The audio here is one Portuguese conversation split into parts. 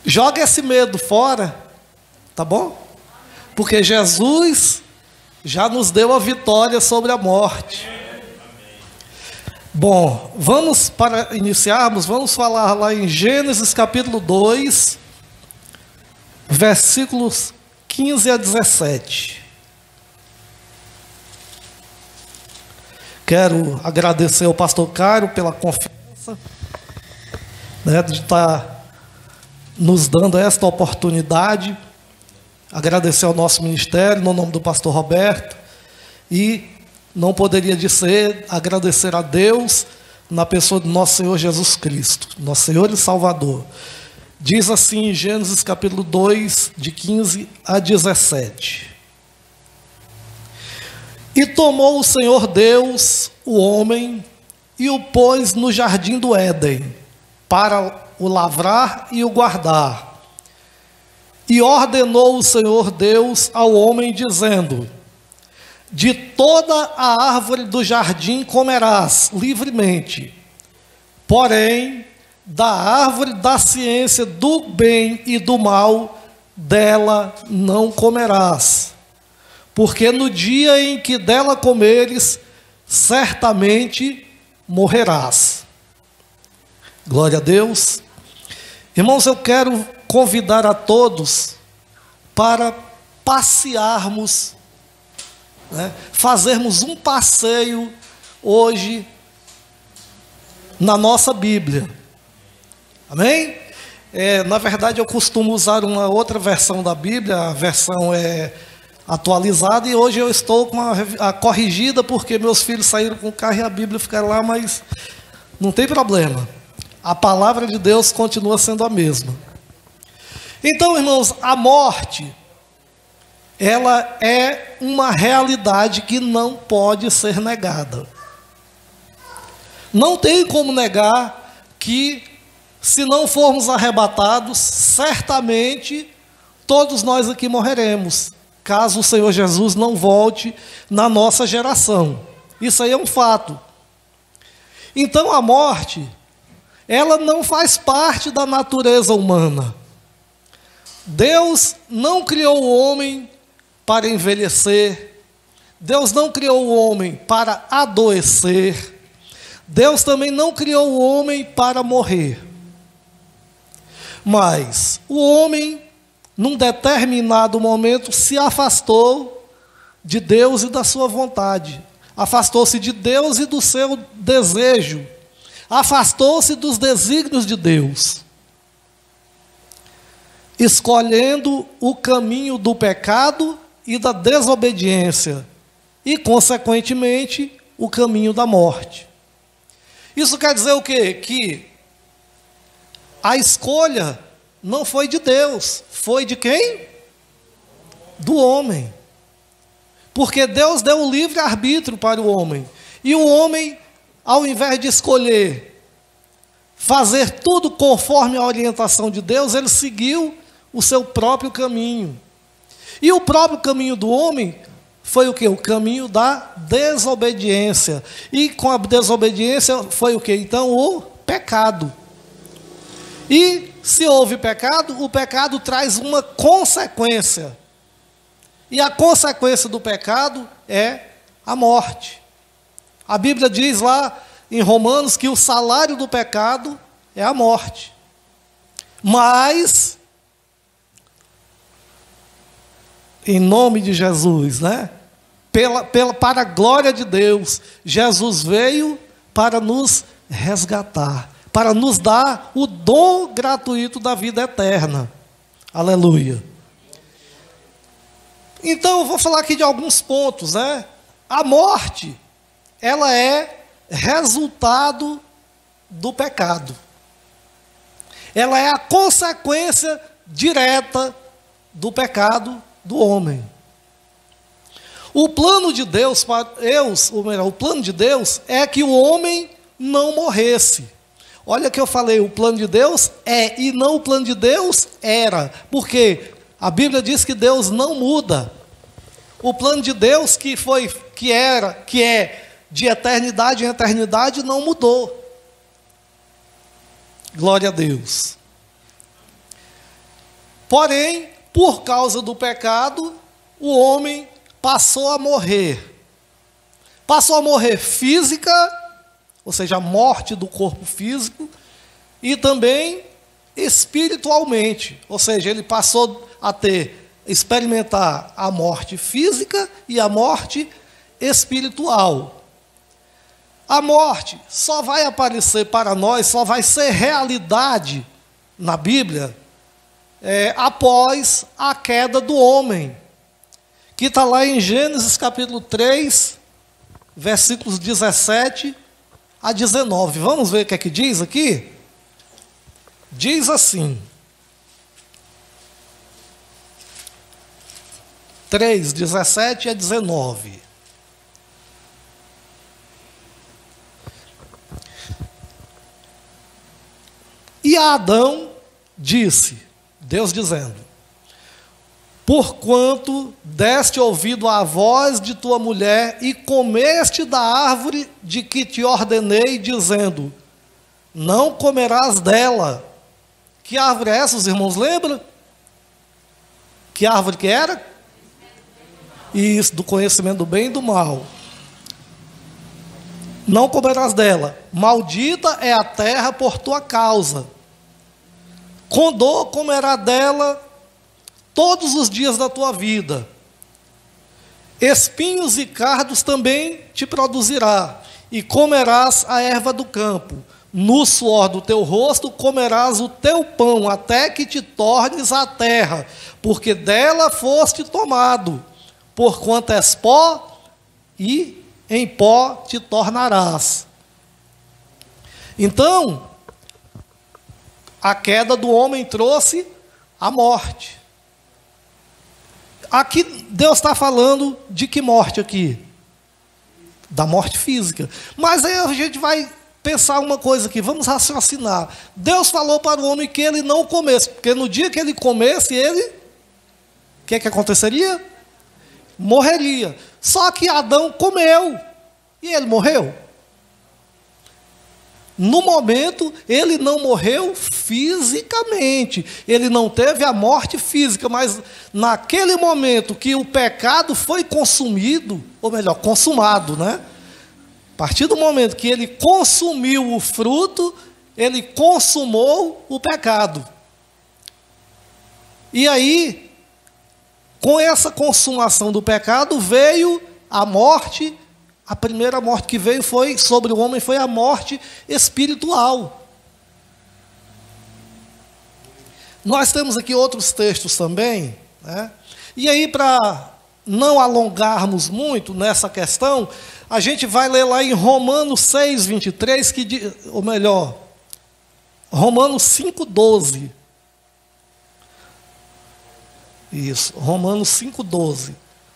Joga esse medo fora, tá bom? Porque Jesus já nos deu a vitória sobre a morte. Bom, para iniciarmos, vamos falar lá em Gênesis capítulo 2, versículos 15 a 17. Quero agradecer ao pastor Cairo pela confiança, né, de estar nos dando esta oportunidade. Agradecer ao nosso ministério, no nome do pastor Roberto. E não poderia dizer agradecer a Deus na pessoa do nosso Senhor Jesus Cristo, nosso Senhor e Salvador. Diz assim em Gênesis capítulo 2, de 15 a 17. E tomou o Senhor Deus o homem e o pôs no jardim do Éden, para o lavrar e o guardar. E ordenou o Senhor Deus ao homem, dizendo: de toda a árvore do jardim comerás livremente, porém, da árvore da ciência do bem e do mal, dela não comerás, porque no dia em que dela comeres, certamente morrerás. Glória a Deus. Irmãos, eu quero convidar a todos para passearmos, né, fazermos um passeio hoje na nossa Bíblia. Amém? Na verdade, eu costumo usar uma outra versão da Bíblia, a versão é atualizada, e hoje eu estou com a corrigida, porque meus filhos saíram com o carro e a Bíblia fica lá, mas não tem problema. A palavra de Deus continua sendo a mesma. Então, irmãos, a morte, ela é uma realidade que não pode ser negada. Não tem como negar que, se não formos arrebatados, certamente todos nós aqui morreremos, caso o Senhor Jesus não volte na nossa geração. Isso aí é um fato. Então a morte, ela não faz parte da natureza humana. Deus não criou o homem para envelhecer. Deus não criou o homem para adoecer. Deus também não criou o homem para morrer. Mas o homem, num determinado momento, se afastou de Deus e da sua vontade. Afastou-se de Deus e do seu desejo. Afastou-se dos desígnios de Deus, escolhendo o caminho do pecado e da desobediência, e, consequentemente, o caminho da morte. Isso quer dizer o quê? Que a escolha não foi de Deus, foi de quem? Do homem. Porque Deus deu o livre-arbítrio para o homem. E o homem, ao invés de escolher fazer tudo conforme a orientação de Deus, ele seguiu o seu próprio caminho. E o próprio caminho do homem foi o quê? O caminho da desobediência. E com a desobediência foi o quê? Então, o pecado. E se houve pecado, o pecado traz uma consequência. E a consequência do pecado é a morte. A Bíblia diz lá em Romanos que o salário do pecado é a morte. Mas, em nome de Jesus, né? Para a glória de Deus, Jesus veio para nos resgatar, para nos dar o dom gratuito da vida eterna. Aleluia. Então, eu vou falar aqui de alguns pontos, né? A morte, ela é resultado do pecado. Ela é a consequência direta do pecado do homem. O plano de Deus o plano de Deus é que o homem não morresse. Olha que eu falei, o plano de Deus é, e não o plano de Deus era. Porque a Bíblia diz que Deus não muda. O plano de Deus que é de eternidade em eternidade não mudou. Glória a Deus. Porém, por causa do pecado, o homem passou a morrer. Passou a morrer física, ou seja, a morte do corpo físico, e também espiritualmente, ou seja, ele passou a experimentar a morte física e a morte espiritual. A morte só vai aparecer para nós, só vai ser realidade na Bíblia após a queda do homem, que está lá em Gênesis capítulo 3, versículos 17 a 19. Vamos ver o que é que diz aqui? Diz assim, 3, 17 a 19. E a Adão disse, Deus dizendo: porquanto deste ouvido à voz de tua mulher e comeste da árvore de que te ordenei, dizendo: não comerás dela. Que árvore é essa, os irmãos lembram? Que árvore que era? Isso, do conhecimento do bem e do mal. Não comerás dela. Maldita é a terra por tua causa. Com dor comerá dela todos os dias da tua vida. Espinhos e cardos também te produzirá, e comerás a erva do campo. No suor do teu rosto comerás o teu pão, até que te tornes a terra, porque dela foste tomado, porquanto és pó, e em pó te tornarás. Então, a queda do homem trouxe a morte. Aqui Deus está falando de que morte aqui? Da morte física. Mas aí a gente vai pensar uma coisa aqui, vamos raciocinar. Deus falou para o homem que ele não comesse, porque no dia que ele comesse, ele, o que aconteceria? Morreria. Só que Adão comeu, e ele morreu. No momento, ele não morreu fisicamente, ele não teve a morte física, mas naquele momento que o pecado foi consumido, ou melhor, consumado, né? A partir do momento que ele consumiu o fruto, ele consumou o pecado. E aí, com essa consumação do pecado, veio a morte. A primeira morte que veio sobre o homem foi a morte espiritual. Nós temos aqui outros textos também, né? E aí, para não alongarmos muito nessa questão, a gente vai ler lá em Romanos 6, 23, ou melhor, Romanos 5, 12. Isso, Romanos 5, 12.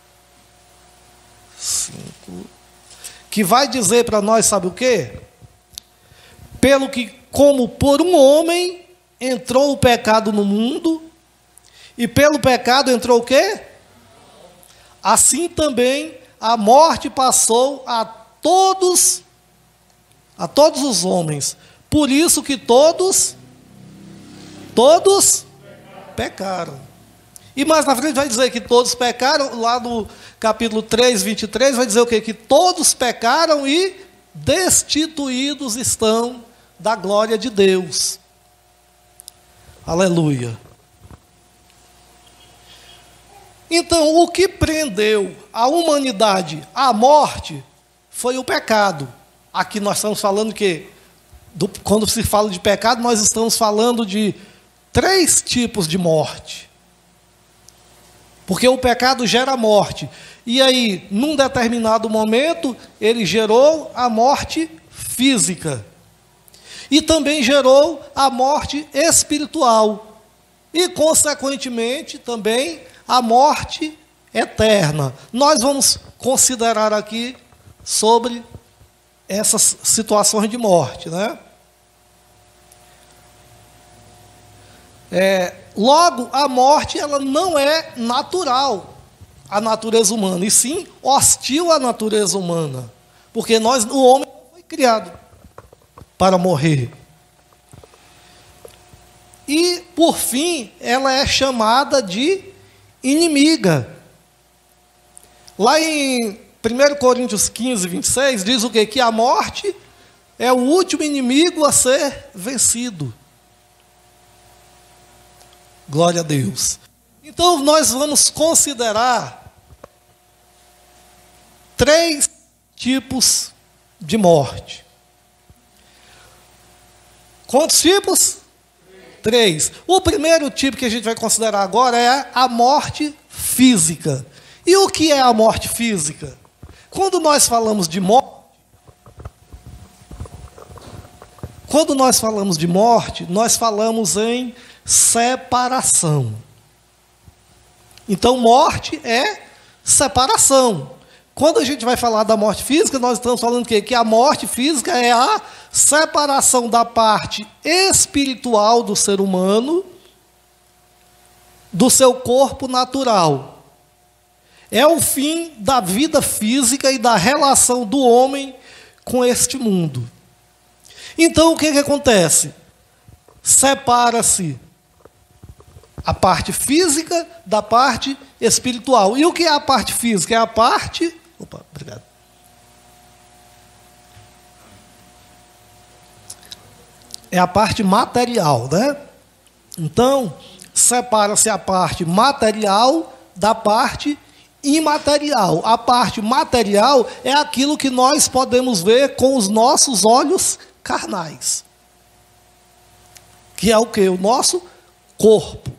5, que vai dizer para nós, sabe o quê? Pelo que, como por um homem entrou o pecado no mundo, e pelo pecado entrou o quê? Assim também a morte passou a todos os homens. Por isso que todos pecaram. E mais na frente vai dizer que todos pecaram, lá no capítulo 3, 23, vai dizer o quê? Que todos pecaram e destituídos estão da glória de Deus. Aleluia. Então, o que prendeu a humanidade à morte foi o pecado. Aqui nós estamos falando quando se fala de pecado, nós estamos falando de 3 tipos de morte. Porque o pecado gera morte. E aí, num determinado momento, ele gerou a morte física. E também gerou a morte espiritual. E, consequentemente, também a morte eterna. Nós vamos considerar aqui sobre essas situações de morte, né? Logo, a morte ela não é natural à natureza humana, e sim hostil à natureza humana. Porque o homem não foi criado para morrer. E por fim, ela é chamada de inimiga. Lá em 1 Coríntios 15, 26, diz o quê? Que a morte é o último inimigo a ser vencido. Glória a Deus. Então, nós vamos considerar 3 tipos de morte. Quantos tipos? 3. O primeiro tipo que a gente vai considerar agora é a morte física. E o que é a morte física? Quando nós falamos de morte, nós falamos em separação. Então, morte é separação. Quando a gente vai falar da morte física, nós estamos falando que a morte física é a separação da parte espiritual do ser humano do seu corpo natural. É o fim da vida física e da relação do homem com este mundo. Então, o que acontece? Separa-se a parte física da parte espiritual. E o que é a parte física? É a parte... Opa, obrigado. É a parte material, né? Então, separa-se a parte material da parte imaterial. A parte material é aquilo que nós podemos ver com os nossos olhos carnais. Que é o quê? O nosso corpo.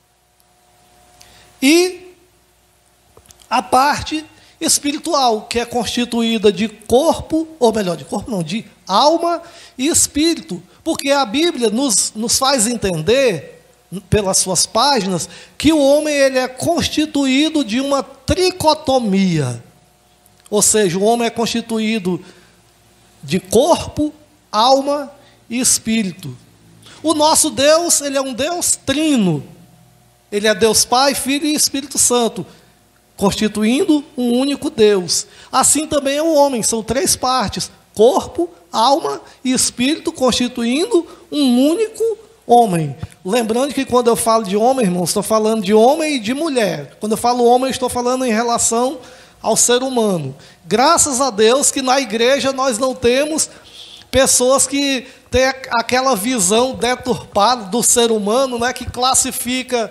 E a parte espiritual, que é constituída de corpo, ou melhor, de corpo não, de alma e espírito. Porque a Bíblia nos faz entender, pelas suas páginas, que o homem ele é constituído de uma tricotomia. Ou seja, o homem é constituído de corpo, alma e espírito. O nosso Deus, ele é um Deus trino. Ele é Deus Pai, Filho e Espírito Santo, constituindo um único Deus. Assim também é o homem, são 3 partes: corpo, alma e espírito, constituindo um único homem. Lembrando que quando eu falo de homem, irmãos, estou falando de homem e de mulher. Quando eu falo homem, estou falando em relação ao ser humano. Graças a Deus que na igreja nós não temos pessoas que têm aquela visão deturpada do ser humano, né, que classifica,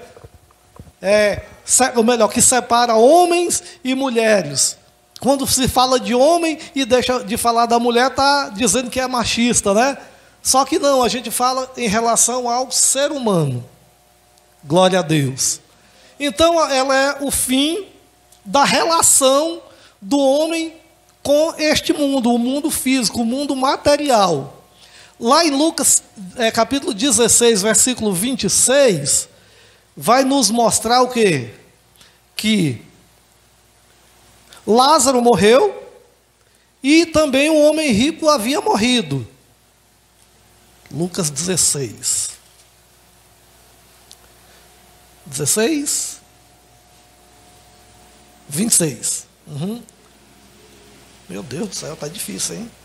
ou melhor, que separa homens e mulheres. Quando se fala de homem e deixa de falar da mulher, está dizendo que é machista, né? Só que não, a gente fala em relação ao ser humano. Glória a Deus. Então, ela é o fim da relação do homem com este mundo, o mundo físico, o mundo material. Lá em Lucas, capítulo 16, versículo 26, vai nos mostrar o quê? Que Lázaro morreu e também um homem rico havia morrido. Lucas 16. 16? 26. Meu Deus do céu, está difícil, hein?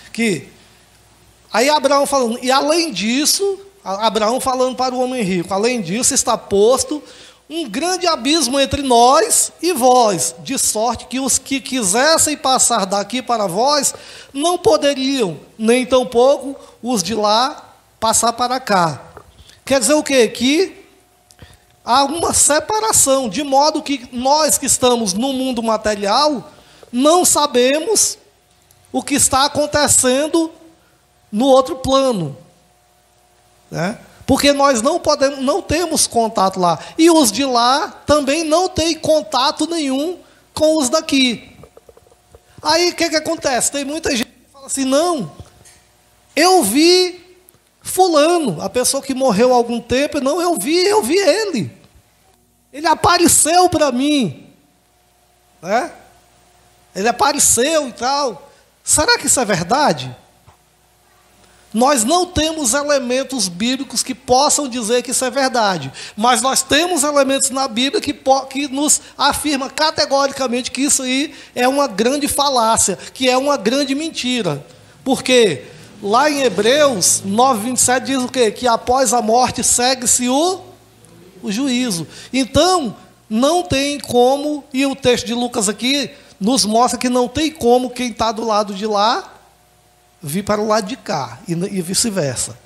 Aí Abraão falando, e além disso, Abraão falando para o homem rico, além disso está posto um grande abismo entre nós e vós, de sorte que os que quisessem passar daqui para vós, não poderiam, nem tampouco os de lá passar para cá. Quer dizer o quê? Que há uma separação, de modo que nós que estamos no mundo material, não sabemos o que está acontecendo no outro plano, né? Porque nós não temos contato lá. E os de lá também não têm contato nenhum com os daqui. Aí o que acontece? Tem muita gente que fala assim, não, eu vi fulano, a pessoa que morreu há algum tempo, não, eu vi ele. Ele apareceu para mim. Né? Ele apareceu e tal. Será que isso é verdade? Nós não temos elementos bíblicos que possam dizer que isso é verdade, mas nós temos elementos na Bíblia que nos afirma categoricamente que isso aí é uma grande falácia, que é uma grande mentira. Porque Lá em Hebreus 9:27 diz o quê? Que após a morte segue-se o juízo. Então, não tem como, e o texto de Lucas aqui nos mostra que não tem como quem está do lado de lá vir para o lado de cá, e vice-versa.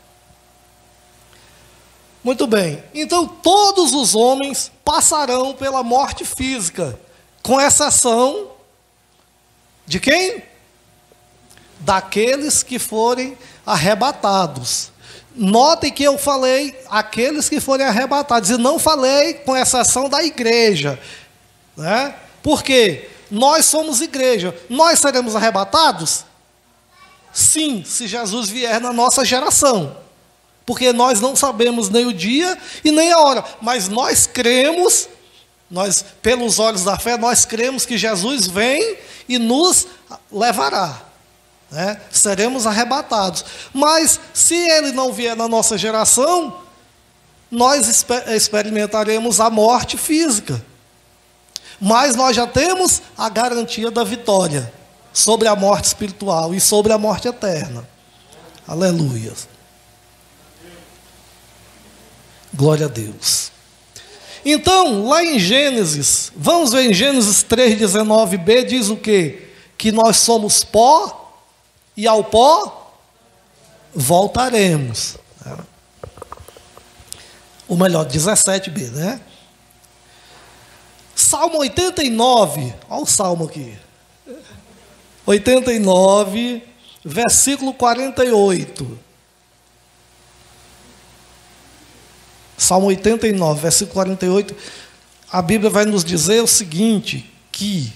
Muito bem, então todos os homens passarão pela morte física, com exceção de quem? Daqueles que forem arrebatados. Notem que eu falei aqueles que forem arrebatados, e não falei com exceção da igreja, né? Porque nós somos igreja, nós seremos arrebatados? Sim, se Jesus vier na nossa geração, porque nós não sabemos nem o dia e nem a hora, mas nós cremos, nós, pelos olhos da fé, nós cremos que Jesus vem e nos levará, né? Seremos arrebatados. Mas se ele não vier na nossa geração, nós experimentaremos a morte física, mas nós já temos a garantia da vitória sobre a morte espiritual e sobre a morte eterna. Aleluia. Glória a Deus. Então, lá em Gênesis, vamos ver em Gênesis 3:19b, diz o quê? Que nós somos pó e ao pó voltaremos. Ou melhor, 17b, né? Salmo 89, olha o salmo aqui. 89, versículo 48. Salmo 89, versículo 48. A Bíblia vai nos dizer o seguinte, que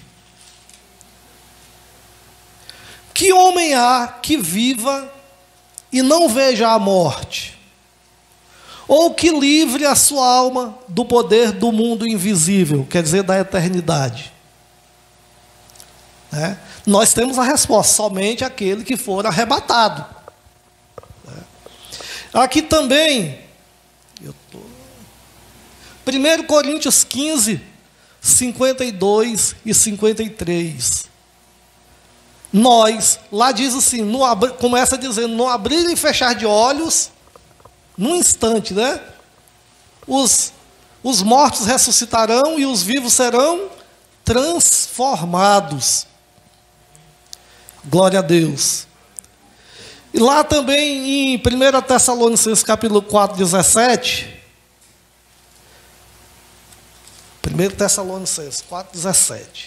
homem há que viva e não veja a morte? Ou que livre a sua alma do poder do mundo invisível, quer dizer, da eternidade? Né? Nós temos a resposta, somente aquele que for arrebatado. Aqui também, 1 Coríntios 15, 52 e 53. Nós, lá diz assim, começa dizendo, no abrir e fechar de olhos, num instante, né? Os mortos ressuscitarão e os vivos serão transformados. Glória a Deus. E lá também em 1 Tessalonicenses capítulo 4, 17. 1 Tessalonicenses 4, 17.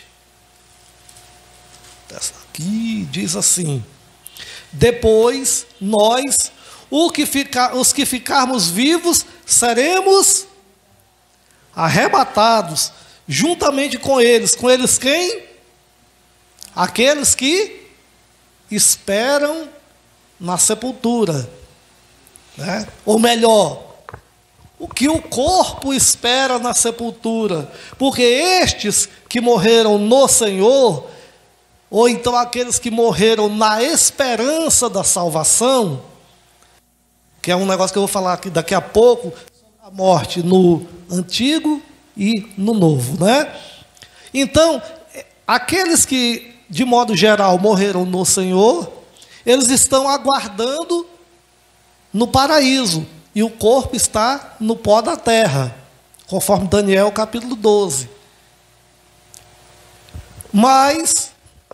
Aqui diz assim: depois nós, os que ficarmos vivos, seremos arrebatados juntamente com eles. Com eles quem? Aqueles que esperam na sepultura, né? Ou melhor, o que o corpo espera na sepultura, porque estes que morreram no Senhor, ou então aqueles que morreram na esperança da salvação, que é um negócio que eu vou falar aqui daqui a pouco, a morte no Antigo e no Novo, né? Então, aqueles que de modo geral morreram no Senhor, eles estão aguardando no paraíso, e o corpo está no pó da terra, conforme Daniel capítulo 12. Mas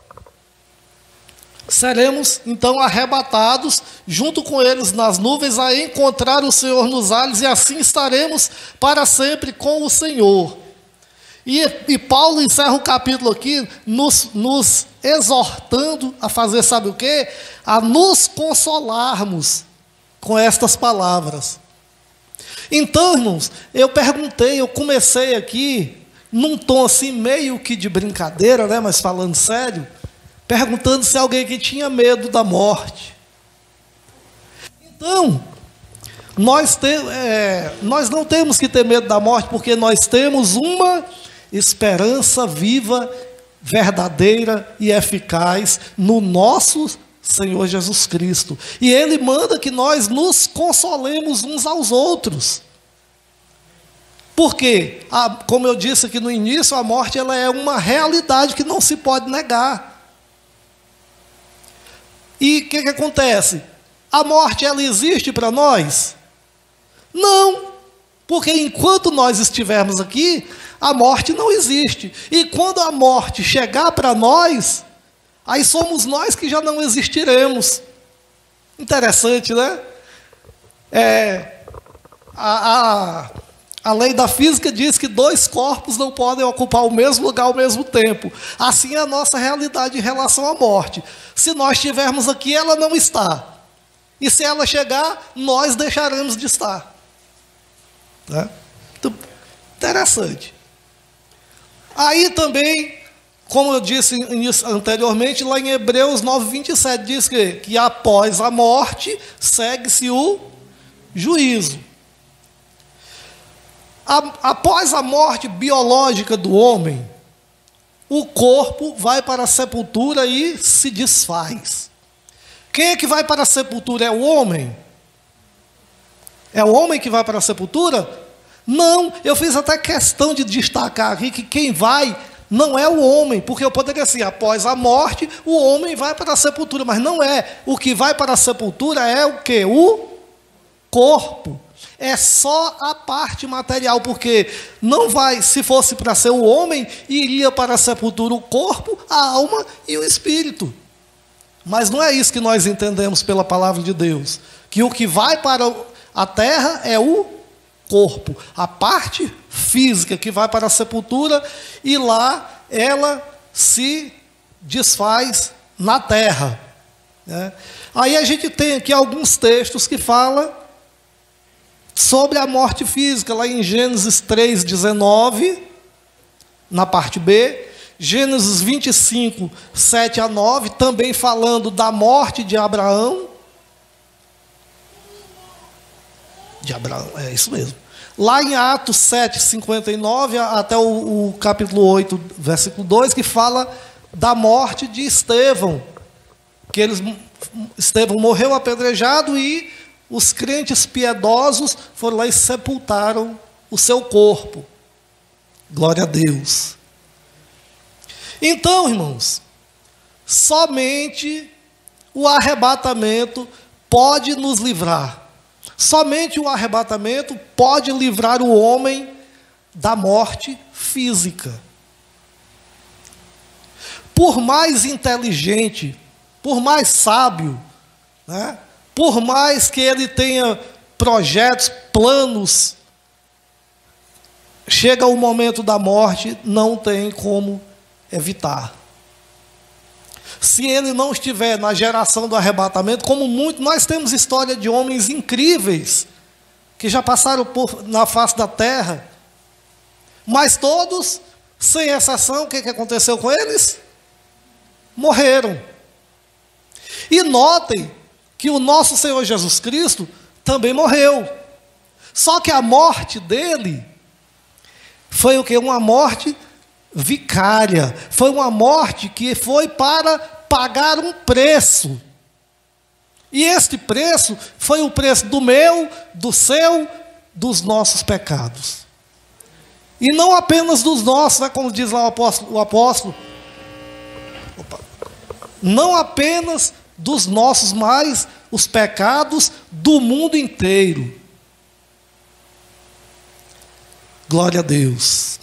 seremos então arrebatados junto com eles nas nuvens a encontrar o Senhor nos ares, e assim estaremos para sempre com o Senhor. E Paulo encerra o capítulo aqui nos exortando a fazer, sabe o quê? A nos consolarmos com estas palavras. Então, irmãos, eu comecei aqui num tom assim meio que de brincadeira, né, mas falando sério, perguntando se alguém aqui tinha medo da morte. Então, nós não temos que ter medo da morte, porque nós temos uma esperança viva, verdadeira e eficaz no nosso Senhor Jesus Cristo. E Ele manda que nós nos consolemos uns aos outros. Porque, como eu disse aqui no início, a morte ela é uma realidade que não se pode negar. E o que acontece? A morte, ela existe para nós? Não, porque enquanto nós estivermos aqui, a morte não existe. E quando a morte chegar para nós, aí somos nós que já não existiremos. Interessante, né? A lei da física diz que dois corpos não podem ocupar o mesmo lugar ao mesmo tempo. Assim é a nossa realidade em relação à morte. Se nós estivermos aqui, ela não está. E se ela chegar, nós deixaremos de estar. Né? Então, interessante. Aí também, como eu disse anteriormente, lá em Hebreus 9:27, diz que após a morte, segue-se o juízo. Após a morte biológica do homem, o corpo vai para a sepultura e se desfaz. Quem é que vai para a sepultura? É o homem? É o homem que vai para a sepultura? Não, eu fiz até questão de destacar aqui que quem vai não é o homem, porque eu poderia dizer, após a morte, o homem vai para a sepultura, mas não é. O que vai para a sepultura é o quê? O corpo. É só a parte material, porque não vai, se fosse para ser o homem, iria para a sepultura o corpo, a alma e o espírito. Mas não é isso que nós entendemos pela palavra de Deus, que o que vai para a terra é o corpo, a parte física que vai para a sepultura, e lá ela se desfaz na terra. Né? Aí a gente tem aqui alguns textos que falam sobre a morte física, lá em Gênesis 3:19, na parte B, Gênesis 25, 7-9, também falando da morte de Abraão. De Abraão, é isso mesmo. Lá em Atos 7:59, até o capítulo 8, versículo 2, que fala da morte de Estevão, que Estevão morreu apedrejado e os crentes piedosos foram lá e sepultaram o seu corpo. Glória a Deus. Então, irmãos, somente o arrebatamento pode nos livrar. Somente o arrebatamento pode livrar o homem da morte física. Por mais inteligente, por mais sábio, né? Por mais que ele tenha projetos, planos, chega o momento da morte, não tem como evitar. Se ele não estiver na geração do arrebatamento, como muito, nós temos história de homens incríveis, que já passaram na face da terra, mas todos, sem exceção, o que aconteceu com eles? Morreram. E notem que o nosso Senhor Jesus Cristo também morreu. Só que a morte dele foi o quê? Uma morte vicária. Foi uma morte que foi para pagar um preço. E este preço foi o preço do meu, do seu, dos nossos pecados. E não apenas dos nossos, né, como diz lá o apóstolo. Não apenas dos nossos, mas os pecados do mundo inteiro. Glória a Deus.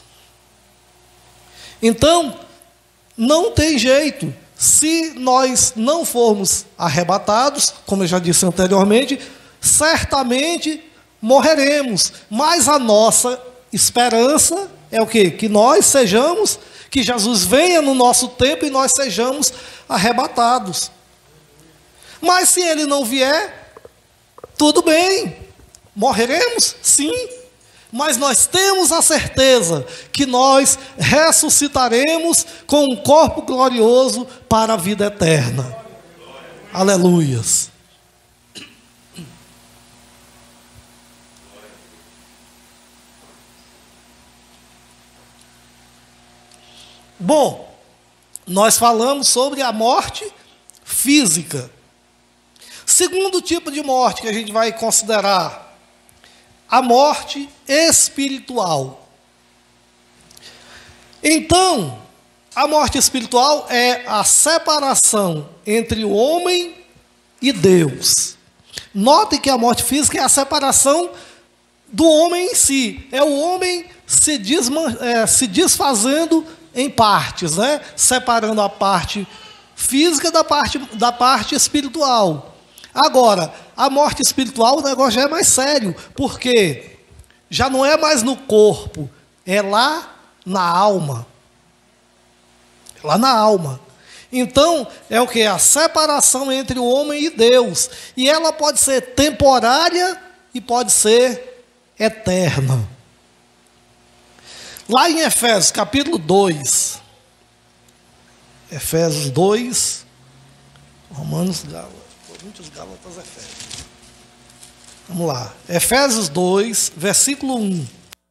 Então, não tem jeito. Se nós não formos arrebatados, como eu já disse anteriormente, certamente morreremos. Mas a nossa esperança é o quê? Que nós sejamos, que Jesus venha no nosso tempo e nós sejamos arrebatados. Mas se ele não vier, tudo bem, morreremos, sim, mas nós temos a certeza que nós ressuscitaremos com um corpo glorioso para a vida eterna. Aleluias. Bom, nós falamos sobre a morte física. Segundo tipo de morte que a gente vai considerar, a morte espiritual. Então, a morte espiritual é a separação entre o homem e Deus. Notem que a morte física é a separação do homem em si. É o homem se desfazendo em partes, né? Separando a parte física da parte espiritual. Agora, a morte espiritual, o negócio já é mais sério, porque já não é mais no corpo, é lá na alma. É lá na alma. Então, é o que? A separação entre o homem e Deus. E ela pode ser temporária e pode ser eterna. Lá em Efésios, capítulo 2. Efésios 2. Romanos, Gálatas, Coríntios, Gálatas, Efésios. Vamos lá. Efésios 2, versículo 1.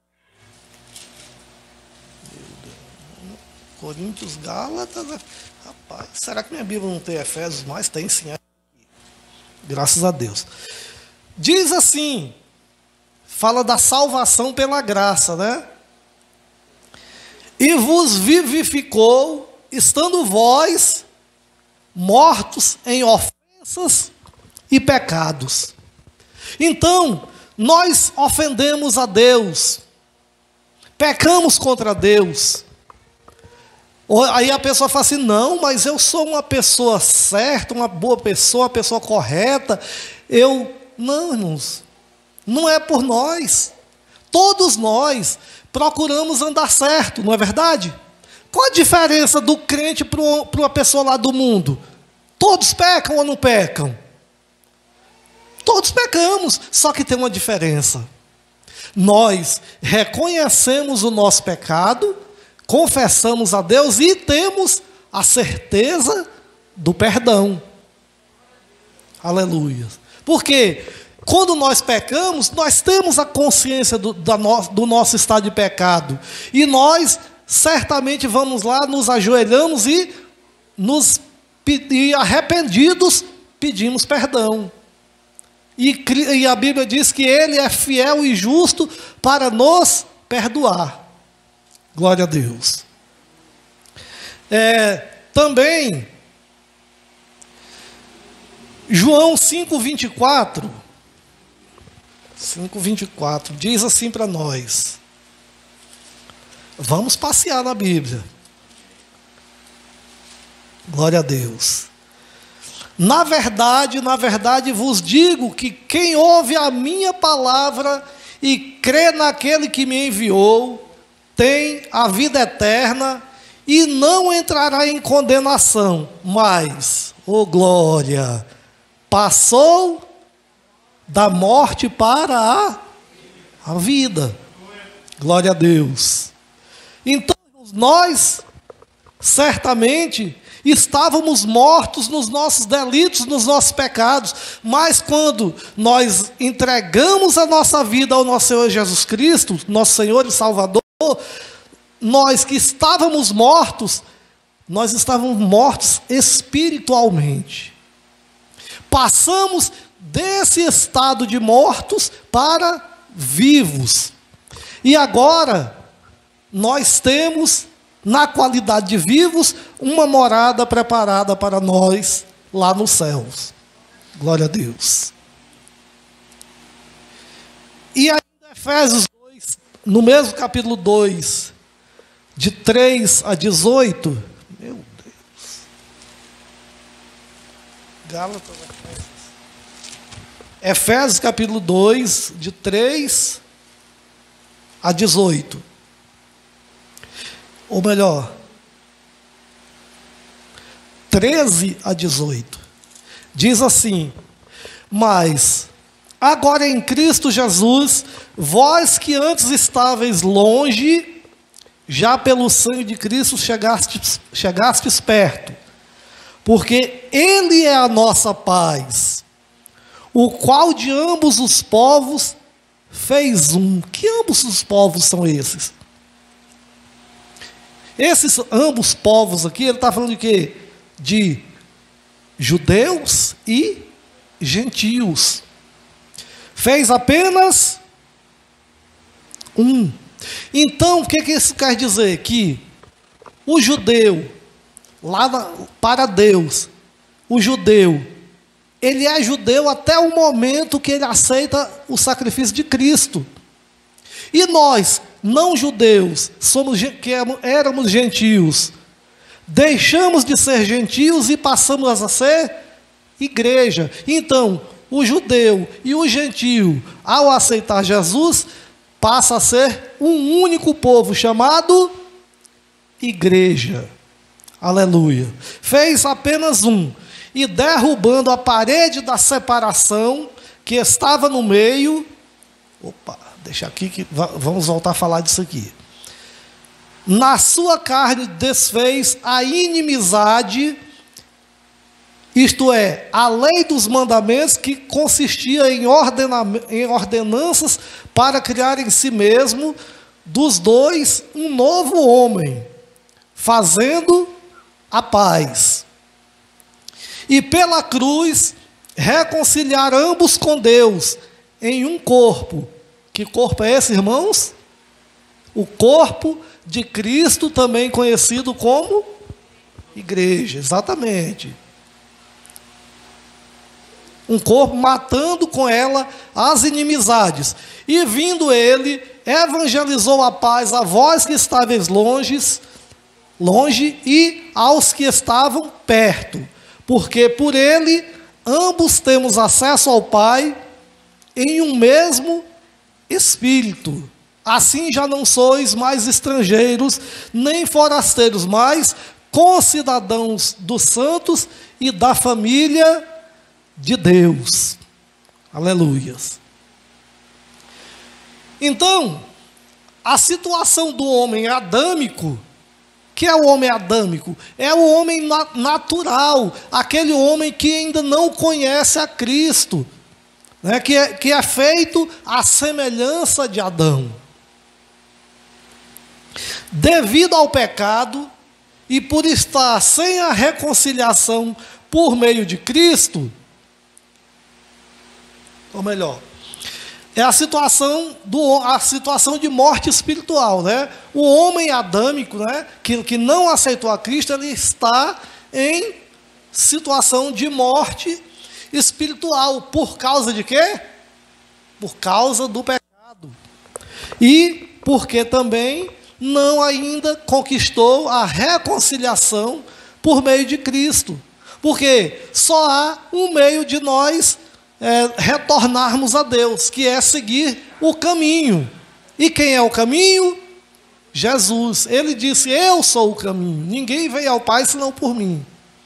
Coríntios, Gálatas. Rapaz, será que minha Bíblia não tem Efésios mais? Tem sim. Graças a Deus. Diz assim, fala da salvação pela graça, né? E vos vivificou, estando vós mortos em ofensas e pecados. Então, nós ofendemos a Deus, pecamos contra Deus. Aí a pessoa fala assim, não, mas eu sou uma pessoa certa, uma boa pessoa, uma pessoa correta. Não, irmãos, não é por nós. Todos nós procuramos andar certo, não é verdade? Qual a diferença do crente para uma pessoa lá do mundo? Todos pecam ou não pecam? Todos pecamos, só que tem uma diferença. Nós reconhecemos o nosso pecado, confessamos a Deus e temos a certeza do perdão. Aleluia. Porque quando nós pecamos, nós temos a consciência do nosso estado de pecado. E nós certamente vamos lá, nos ajoelhamos e arrependidos pedimos perdão. E a Bíblia diz que Ele é fiel e justo para nos perdoar. Glória a Deus. Também, João 5,24 diz assim para nós. Vamos passear na Bíblia. Glória a Deus. Na verdade vos digo que quem ouve a minha palavra e crê naquele que me enviou, tem a vida eterna e não entrará em condenação, mas, glória, passou da morte para a vida. Glória a Deus. Então, nós, certamente, estávamos mortos nos nossos delitos, nos nossos pecados, mas quando nós entregamos a nossa vida ao nosso Senhor Jesus Cristo, nosso Senhor e Salvador, nós que estávamos mortos, nós estávamos mortos espiritualmente. Passamos desse estado de mortos para vivos. E agora, nós temos, na qualidade de vivos, uma morada preparada para nós lá nos céus. Glória a Deus. E ainda Efésios 2, no mesmo capítulo 2, de 3 a 18, meu Deus. Gálatas, Efésios capítulo 2, de 3 a 18. Ou melhor, 13 a 18. Diz assim: mas agora em Cristo Jesus, vós que antes estáveis longe, já pelo sangue de Cristo chegastes perto, porque Ele é a nossa paz, o qual de ambos os povos fez um. Que ambos os povos são esses? Esses ambos povos aqui, ele está falando de quê? De judeus e gentios. Fez apenas um. Então, o que isso quer dizer? Que o judeu, para Deus, o judeu ele é judeu até o momento que ele aceita o sacrifício de Cristo. E nós, não judeus, que éramos gentios, deixamos de ser gentios e passamos a ser igreja. Então, o judeu e o gentio, ao aceitar Jesus, passa a ser um único povo, chamado igreja. Aleluia. Fez apenas um. E derrubando a parede da separação que estava no meio. Opa, deixa aqui que vamos voltar a falar disso aqui. Na sua carne desfez a inimizade, isto é, a lei dos mandamentos, que consistia em ordenanças para criar em si mesmo dos dois um novo homem, fazendo a paz. E pela cruz reconciliar ambos com Deus em um corpo. Que corpo é esse, irmãos? O corpo de Cristo, também conhecido como igreja, exatamente. Um corpo matando com ela as inimizades. E vindo ele, evangelizou a paz a vós que estáveis longe e aos que estavam perto. Porque por ele ambos temos acesso ao Pai em um mesmo Espírito. Assim já não sois mais estrangeiros, nem forasteiros, mas concidadãos dos santos e da família de Deus. Aleluias. Então, a situação do homem adâmico, que é o homem adâmico? É o homem natural, aquele homem que ainda não conhece a Cristo, né? que é feito à semelhança de Adão. Devido ao pecado, e por estar sem a reconciliação por meio de Cristo, ou melhor, é a situação de morte espiritual, né? O homem adâmico, né, que não aceitou a Cristo, ele está em situação de morte espiritual. Por causa de quê? Por causa do pecado. E porque também não ainda conquistou a reconciliação por meio de Cristo. Porque só há um meio de nós retornarmos a Deus, que é seguir o caminho. E quem é o caminho? Jesus. Ele disse: eu sou o caminho, ninguém vem ao Pai senão por mim.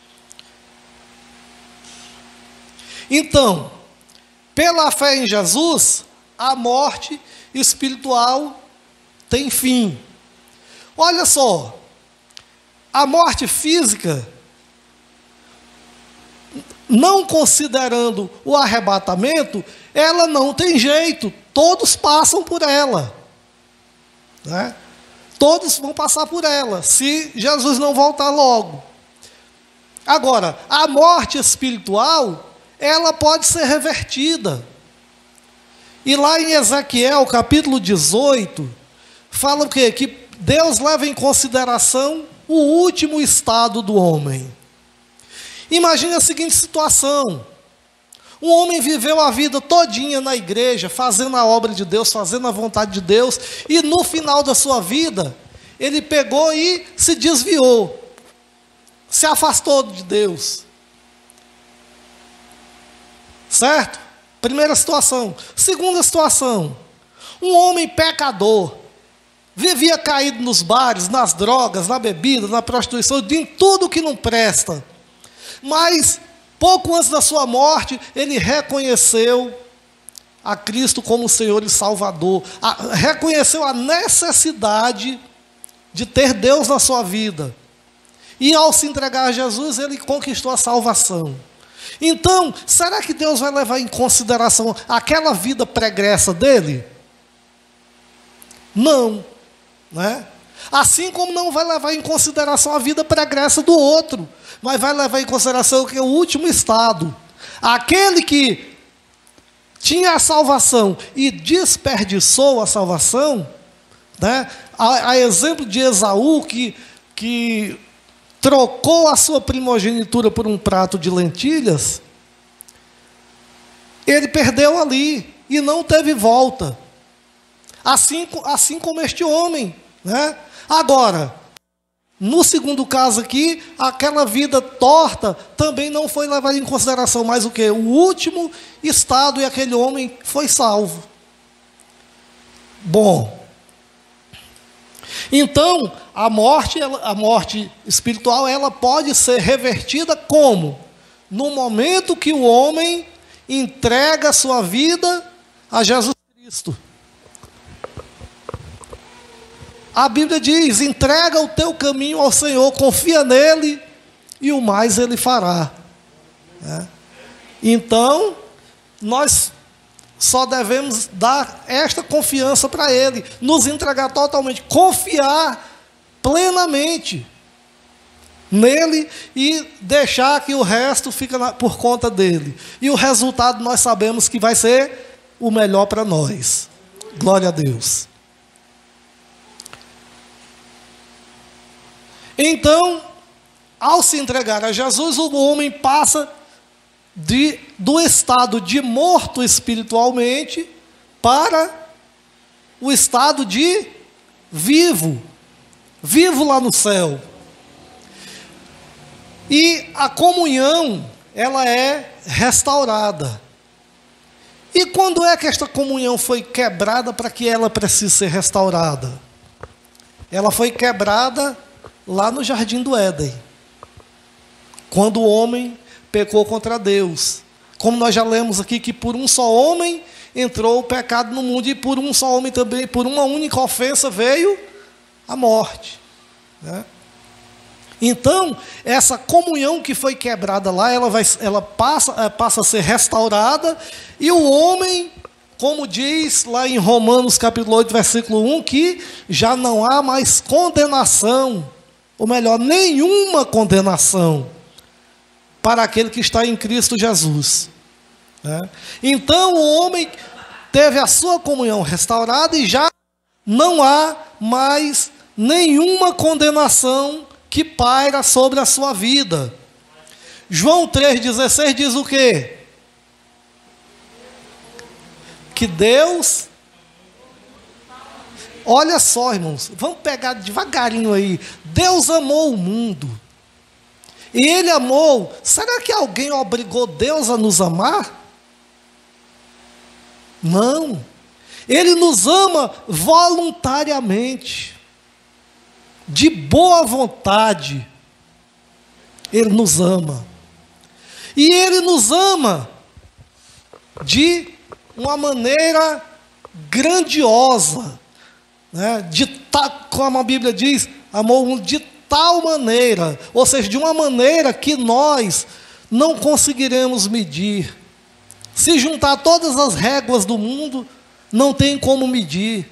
Então, pela fé em Jesus, a morte espiritual tem fim. Olha só, a morte física, não considerando o arrebatamento, ela não tem jeito, todos passam por ela, né? Todos vão passar por ela, se Jesus não voltar logo. Agora, a morte espiritual, ela pode ser revertida. E lá em Ezequiel, capítulo 18, fala o quê? Que Deus leva em consideração o último estado do homem. Imagine a seguinte situação: um homem viveu a vida todinha na igreja, fazendo a obra de Deus, fazendo a vontade de Deus, e no final da sua vida, ele pegou e se desviou, se afastou de Deus. Certo? Primeira situação. Segunda situação: um homem pecador, vivia caído nos bares, nas drogas, na bebida, na prostituição, em tudo que não presta. Mas, pouco antes da sua morte, ele reconheceu a Cristo como Senhor e Salvador. Reconheceu a necessidade de ter Deus na sua vida. E ao se entregar a Jesus, ele conquistou a salvação. Então, será que Deus vai levar em consideração aquela vida pregressa dele? Não, né? Assim como não vai levar em consideração a vida pregressa do outro, mas vai levar em consideração que é o último estado. Aquele que tinha a salvação e desperdiçou a salvação, né? A exemplo de Esaú, que trocou a sua primogenitura por um prato de lentilhas, ele perdeu ali e não teve volta. Assim como este homem, né? Agora, no segundo caso aqui, aquela vida torta também não foi levada em consideração, mas o quê? O último estado, e aquele homem foi salvo. Bom, então a morte espiritual, ela pode ser revertida como? No momento que o homem entrega a sua vida a Jesus Cristo. A Bíblia diz: entrega o teu caminho ao Senhor, confia nele e o mais ele fará. Então, nós só devemos dar esta confiança para ele, nos entregar totalmente, confiar plenamente nele e deixar que o resto fique por conta dele. E o resultado nós sabemos que vai ser o melhor para nós. Glória a Deus. Então, ao se entregar a Jesus, o homem passa do estado de morto espiritualmente para o estado de vivo lá no céu. E a comunhão, ela é restaurada. E quando é que esta comunhão foi quebrada para que ela precise ser restaurada? Ela foi quebrada lá no Jardim do Éden, quando o homem pecou contra Deus. Como nós já lemos aqui, que por um só homem entrou o pecado no mundo, e por um só homem também, por uma única ofensa veio a morte, né? Então, essa comunhão que foi quebrada lá, ela passa a ser restaurada, e o homem, como diz lá em Romanos capítulo 8, versículo 1, que já não há mais condenação, ou melhor, nenhuma condenação para aquele que está em Cristo Jesus, né? Então o homem teve a sua comunhão restaurada e já não há mais nenhuma condenação que paira sobre a sua vida. João 3,16 diz o quê? Que Deus... Olha só, irmãos, vamos pegar devagarinho aí. Deus amou o mundo. E Ele amou. Será que alguém obrigou Deus a nos amar? Não. Ele nos ama voluntariamente, de boa vontade. Ele nos ama. E Ele nos ama de uma maneira grandiosa, né? Como a Bíblia diz, amou de tal maneira, ou seja, de uma maneira que nós não conseguiremos medir. Se juntar todas as réguas do mundo, não tem como medir.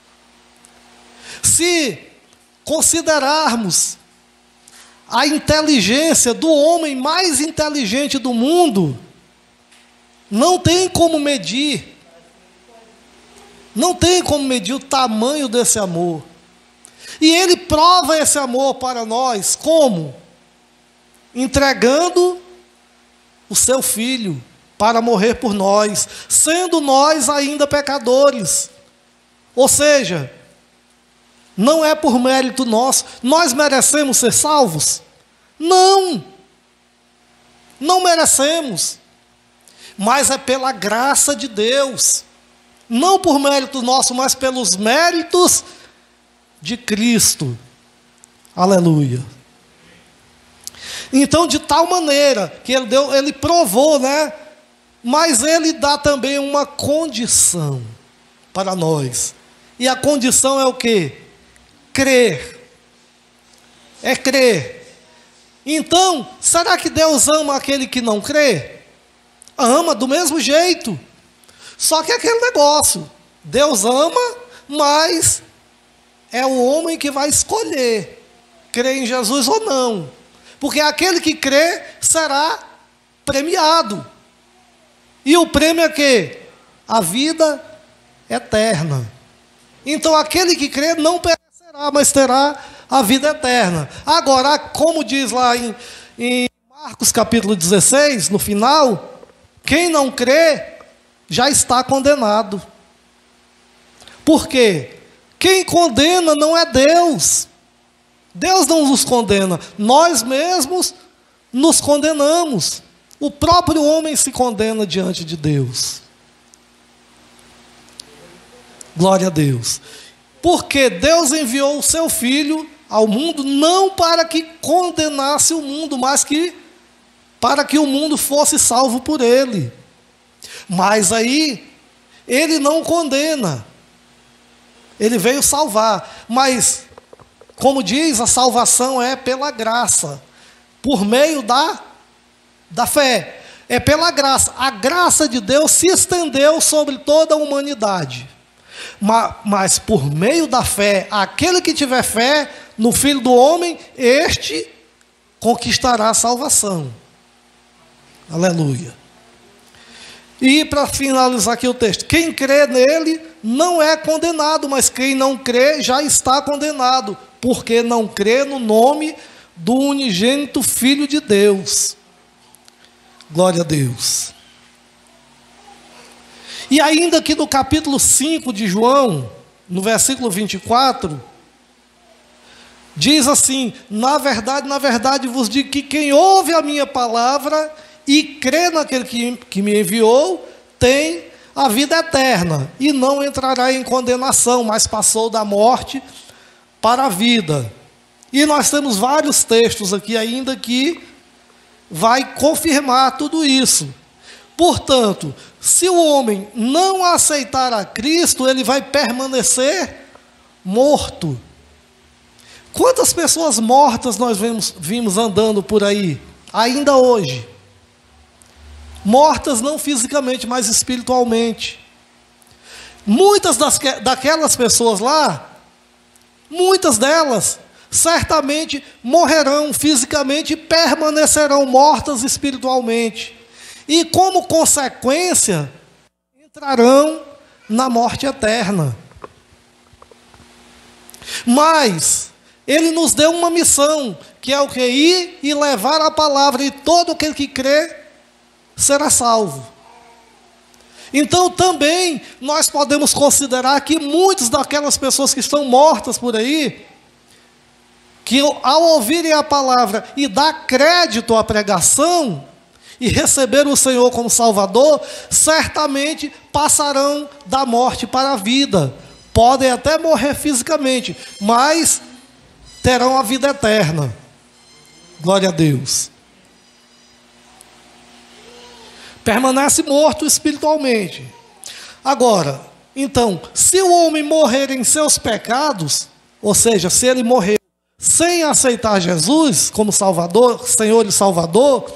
Se considerarmos a inteligência do homem mais inteligente do mundo, não tem como medir. Não tem como medir o tamanho desse amor. E Ele prova esse amor para nós como? Entregando o seu Filho para morrer por nós, sendo nós ainda pecadores. Ou seja, não é por mérito nosso. Nós merecemos ser salvos? Não. Não merecemos. Mas é pela graça de Deus. Não por mérito nosso, mas pelos méritos de Cristo. Aleluia. Então, de tal maneira que Ele provou, né? Mas Ele dá também uma condição para nós. E a condição é o quê? Crer. É crer. Então, será que Deus ama aquele que não crê? Ama do mesmo jeito. Só que é aquele negócio, Deus ama, mas é o homem que vai escolher crer em Jesus ou não. Porque aquele que crê será premiado. E o prêmio é quê? A vida eterna. Então aquele que crê não perecerá, mas terá a vida eterna. Agora, como diz lá em Marcos capítulo 16, no final, quem não crê já está condenado. Por quê? Quem condena não é Deus. Deus não nos condena, nós mesmos nos condenamos. O próprio homem se condena diante de Deus. Glória a Deus. Porque Deus enviou o seu Filho ao mundo não para que condenasse o mundo, mas para que o mundo fosse salvo por ele. Mas aí, ele não condena. Ele veio salvar. Mas, como diz, a salvação é pela graça. Por meio da fé. É pela graça. A graça de Deus se estendeu sobre toda a humanidade. Mas por meio da fé, aquele que tiver fé no Filho do Homem, este conquistará a salvação. Aleluia. E para finalizar aqui o texto, quem crê nele não é condenado, mas quem não crê já está condenado, porque não crê no nome do unigênito Filho de Deus. Glória a Deus. E ainda que no capítulo 5 de João, no versículo 24, diz assim: na verdade vos digo que quem ouve a minha palavra e crê naquele que me enviou, tem a vida eterna, e não entrará em condenação, mas passou da morte para a vida. E nós temos vários textos aqui ainda que vai confirmar tudo isso. Portanto, se o homem não aceitar a Cristo, ele vai permanecer morto. Quantas pessoas mortas nós vimos andando por aí, ainda hoje? Mortas não fisicamente, mas espiritualmente. Muitas daquelas pessoas lá, muitas delas, certamente morrerão fisicamente e permanecerão mortas espiritualmente. E como consequência, entrarão na morte eterna. Mas ele nos deu uma missão, que é o que? Ir e levar a palavra, e todo aquele que crê será salvo. Então também nós podemos considerar que muitas daquelas pessoas que estão mortas por aí, que ao ouvirem a palavra e dar crédito à pregação, e receber o Senhor como Salvador, certamente passarão da morte para a vida. Podem até morrer fisicamente, mas terão a vida eterna. Glória a Deus. Permanece morto espiritualmente. Agora, então, se o homem morrer em seus pecados, ou seja, se ele morrer sem aceitar Jesus como Salvador, Senhor e Salvador,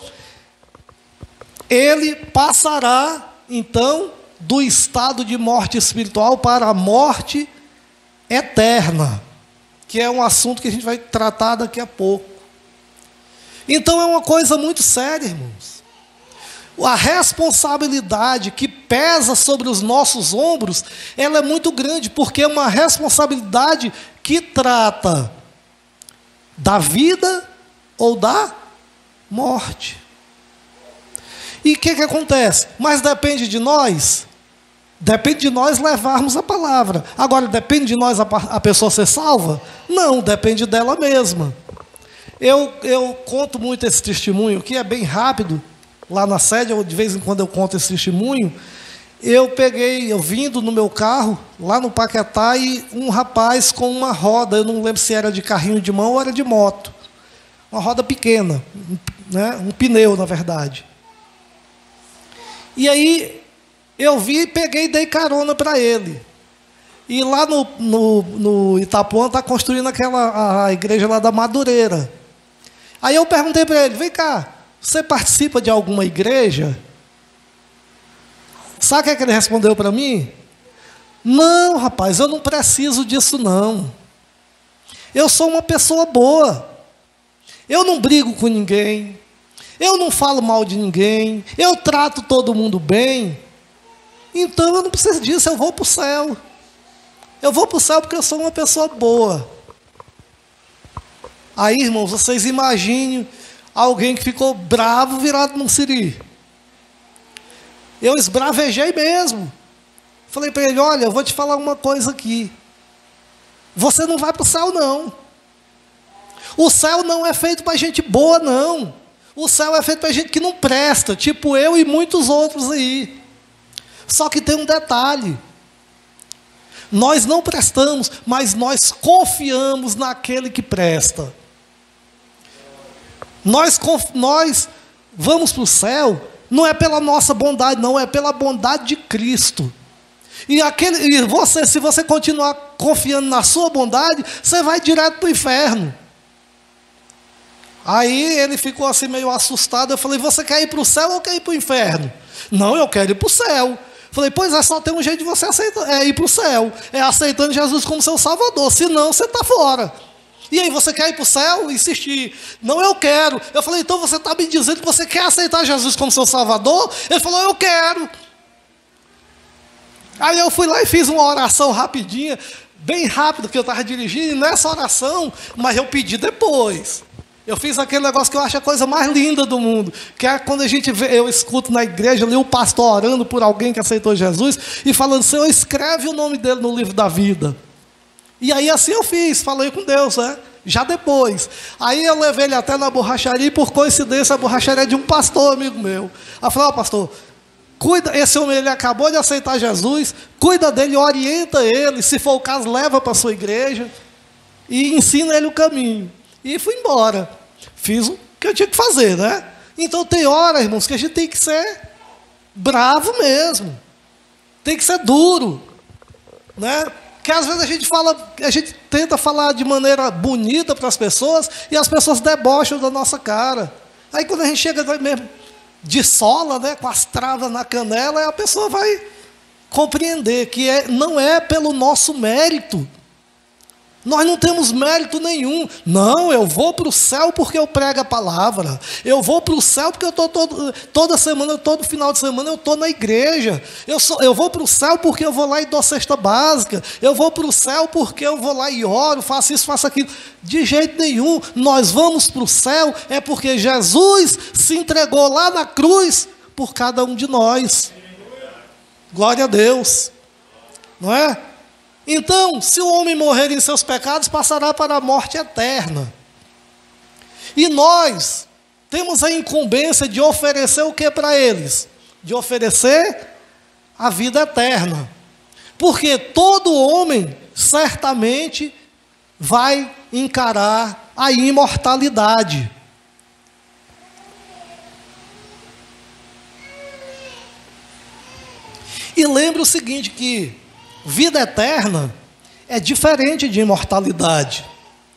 ele passará, então, do estado de morte espiritual para a morte eterna, que é um assunto que a gente vai tratar daqui a pouco. Então é uma coisa muito séria, irmãos. A responsabilidade que pesa sobre os nossos ombros, ela é muito grande, porque é uma responsabilidade que trata da vida ou da morte. E o que acontece? Mas depende de nós? Depende de nós levarmos a palavra. Agora, depende de nós a pessoa ser salva? Não, depende dela mesma. Eu conto muito esse testemunho, que é bem rápido. Lá na sede, de vez em quando eu conto esse testemunho. Eu vindo no meu carro, lá no Paquetá, e um rapaz com uma roda, eu não lembro se era de carrinho de mão ou era de moto. Uma roda pequena, né? Um pneu, na verdade. E aí, eu vi, peguei e dei carona para ele. E lá no Itapuã está construindo a igreja lá da Madureira. Aí eu perguntei para ele: vem cá, você participa de alguma igreja? Sabe o que é que ele respondeu para mim? Não, rapaz, eu não preciso disso não. Eu sou uma pessoa boa. Eu não brigo com ninguém. Eu não falo mal de ninguém. Eu trato todo mundo bem. Então eu não preciso disso, eu vou para o céu. Eu vou para o céu porque eu sou uma pessoa boa. Aí, irmãos, vocês imaginem alguém que ficou bravo virado num siri. Eu esbravejei mesmo. Falei para ele, olha, eu vou te falar uma coisa aqui. Você não vai para o céu, não. O céu não é feito para gente boa, não. O céu é feito para gente que não presta, tipo eu e muitos outros aí. Só que tem um detalhe. Nós não prestamos, mas nós confiamos naquele que presta. Nós vamos para o céu, não é pela nossa bondade, não, é pela bondade de Cristo. E você, se você continuar confiando na sua bondade, você vai direto para o inferno. Aí ele ficou assim meio assustado. Eu falei, você quer ir para o céu ou quer ir para o inferno? Não, eu quero ir para o céu. Falei, pois é, só tem um jeito de você aceitar, ir para o céu. É aceitando Jesus como seu Salvador. Senão, você está fora. E aí, você quer ir para o céu? Insistir. Não, eu quero. Eu falei, então você está me dizendo que você quer aceitar Jesus como seu Salvador? Ele falou, eu quero. Aí eu fui lá e fiz uma oração rapidinha, bem rápido, que eu estava dirigindo, e nessa oração, mas eu pedi depois. Eu fiz aquele negócio que eu acho a coisa mais linda do mundo, que é quando eu escuto na igreja ali o pastor orando por alguém que aceitou Jesus e falando, Senhor, escreve o nome dele no livro da vida. E aí assim eu fiz, falei com Deus, né? Já depois. Aí eu levei ele até na borracharia e por coincidência a borracharia é de um pastor amigo meu. Aí eu falei, pastor, cuida, esse homem ele acabou de aceitar Jesus, cuida dele, orienta ele, se for o caso leva para a sua igreja e ensina ele o caminho. E fui embora. Fiz o que eu tinha que fazer, né? Então tem horas, irmãos, que a gente tem que ser bravo mesmo. Tem que ser duro. Né? Porque às vezes a gente tenta falar de maneira bonita para as pessoas e as pessoas debocham da nossa cara. Aí quando a gente chega mesmo de sola, né, com as travas na canela, a pessoa vai compreender que não é pelo nosso mérito. Nós não temos mérito nenhum. Não, eu vou para o céu porque eu prego a palavra. Eu vou para o céu porque eu estou toda semana, todo final de semana eu estou na igreja. Eu vou para o céu porque eu vou lá e dou cesta básica. Eu vou para o céu porque eu vou lá e oro, faço isso, faço aquilo. De jeito nenhum. Nós vamos para o céu é porque Jesus se entregou lá na cruz por cada um de nós. Glória a Deus. Não é? Então, se o homem morrer em seus pecados, passará para a morte eterna. E nós temos a incumbência de oferecer o que para eles? De oferecer a vida eterna. Porque todo homem certamente vai encarar a imortalidade. E lembra o seguinte, que vida eterna é diferente de imortalidade.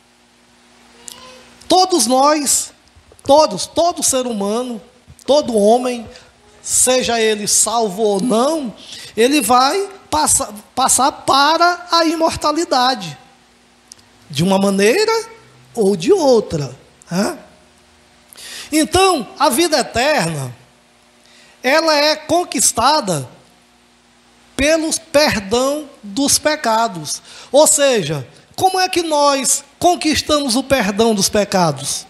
Todos nós, todo ser humano, todo homem, seja ele salvo ou não, ele vai passar para a imortalidade, de uma maneira ou de outra. Né? Então, a vida eterna, ela é conquistada pelo perdão dos pecados. Ou seja, como é que nós conquistamos o perdão dos pecados?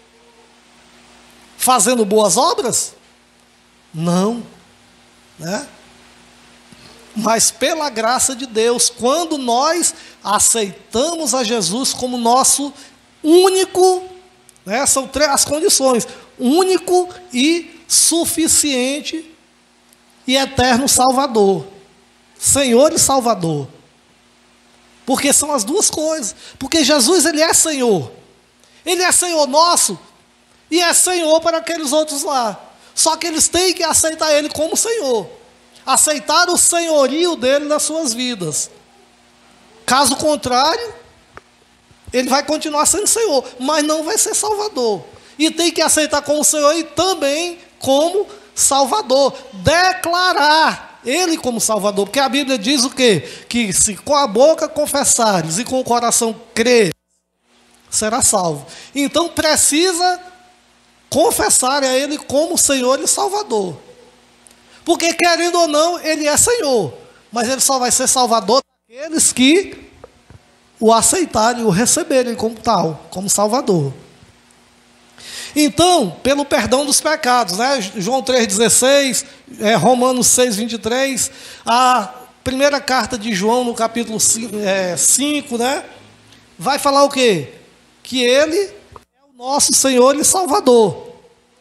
Fazendo boas obras? Não. Né? Mas pela graça de Deus, quando nós aceitamos a Jesus como nosso único, né, são as condições, único e suficiente e eterno Salvador. Senhor e Salvador. Porque são as duas coisas. Porque Jesus, ele é Senhor. Ele é Senhor nosso e é Senhor para aqueles outros lá. Só que eles têm que aceitar Ele como Senhor. Aceitar o senhorio dele nas suas vidas. Caso contrário, ele vai continuar sendo Senhor, mas não vai ser Salvador. E tem que aceitar como Senhor e também como Salvador. Declarar Ele como Salvador, porque a Bíblia diz o quê? Que se com a boca confessares e com o coração crer, será salvo. Então precisa confessar a Ele como Senhor e Salvador. Porque querendo ou não, Ele é Senhor, mas Ele só vai ser Salvador daqueles que o aceitarem, o receberem como tal, como Salvador. Então, pelo perdão dos pecados, né? João 3,16, Romanos 6,23, a primeira carta de João, no capítulo 5, né? Vai falar o quê? Que Ele é o nosso Senhor e Salvador.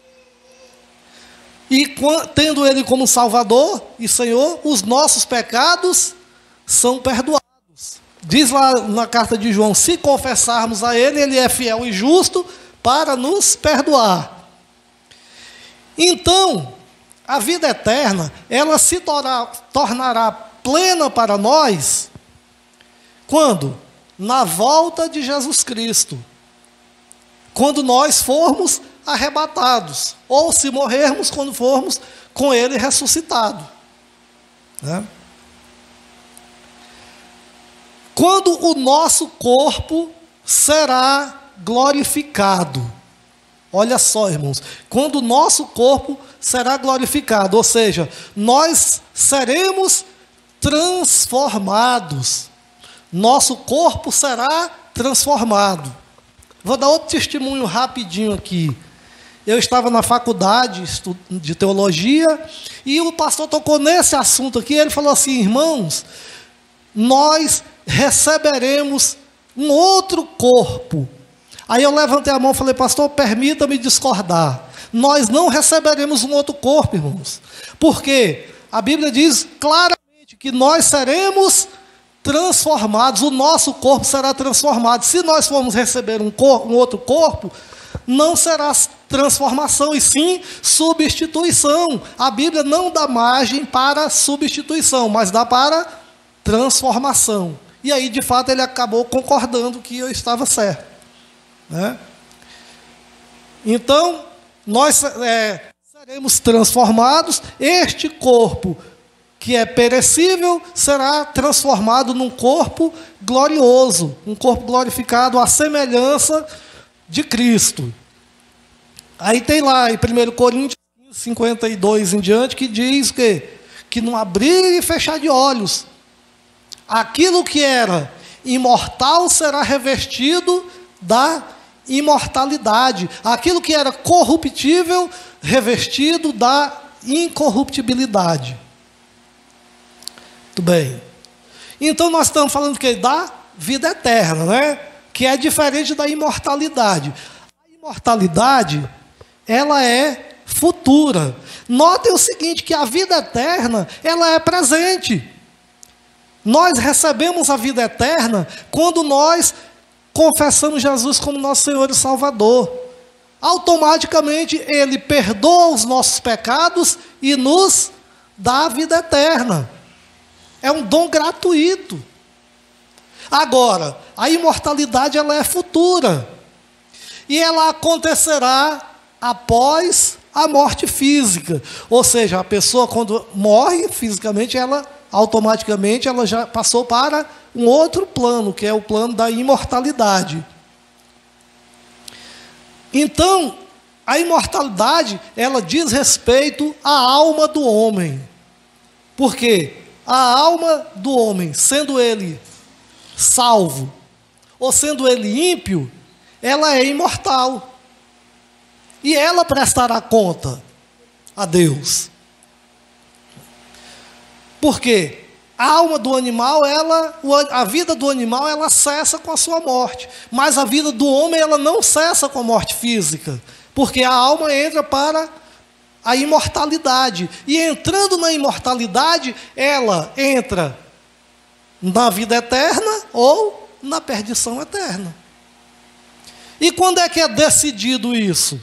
E tendo Ele como Salvador e Senhor, os nossos pecados são perdoados. Diz lá na carta de João, se confessarmos a Ele, Ele é fiel e justo para nos perdoar. Então, a vida eterna, ela se tornará plena para nós, quando? Na volta de Jesus Cristo. Quando nós formos arrebatados, ou se morrermos, quando formos com Ele ressuscitado. Né? Quando o nosso corpo será glorificado. Olha só, irmãos. Quando o nosso corpo será glorificado, ou seja, nós seremos transformados. Nosso corpo será transformado. Vou dar outro testemunho rapidinho aqui. Eu estava na faculdade de teologia e o pastor tocou nesse assunto aqui. Ele falou assim: irmãos, nós receberemos um outro corpo. Aí eu levantei a mão e falei: pastor, permita-me discordar. Nós não receberemos um outro corpo, irmãos. Porque a Bíblia diz claramente que nós seremos transformados, o nosso corpo será transformado. Se nós formos receber um outro corpo, não será transformação, e sim substituição. A Bíblia não dá margem para substituição, mas dá para transformação. E aí, de fato, ele acabou concordando que eu estava certo. Né? Então, nós seremos transformados. Este corpo, que é perecível, será transformado num corpo glorioso, um corpo glorificado à semelhança de Cristo. Aí tem lá em 1 Coríntios 52 em diante, que diz que não abrir e fechar de olhos, aquilo que era imortal será revestido da imortalidade, aquilo que era corruptível revestido da incorruptibilidade. Muito bem. Então nós estamos falando que da vida eterna, né? Que é diferente da imortalidade. A imortalidade, ela é futura. Notem o seguinte, que a vida eterna, ela é presente. Nós recebemos a vida eterna quando nós confessamos Jesus como nosso Senhor e Salvador. Automaticamente Ele perdoa os nossos pecados e nos dá a vida eterna. É um dom gratuito. Agora, a imortalidade, ela é futura. E ela acontecerá após a morte física. Ou seja, a pessoa, quando morre fisicamente, ela automaticamente ela já passou para um outro plano, que é o plano da imortalidade. Então, a imortalidade, ela diz respeito à alma do homem. Por quê? A alma do homem, sendo ele salvo, ou sendo ele ímpio, ela é imortal. E ela prestará conta a Deus. Por quê? A alma do animal, a vida do animal, ela cessa com a sua morte. Mas a vida do homem, ela não cessa com a morte física. Porque a alma entra para a imortalidade. E entrando na imortalidade, ela entra na vida eterna ou na perdição eterna. E quando é que é decidido isso?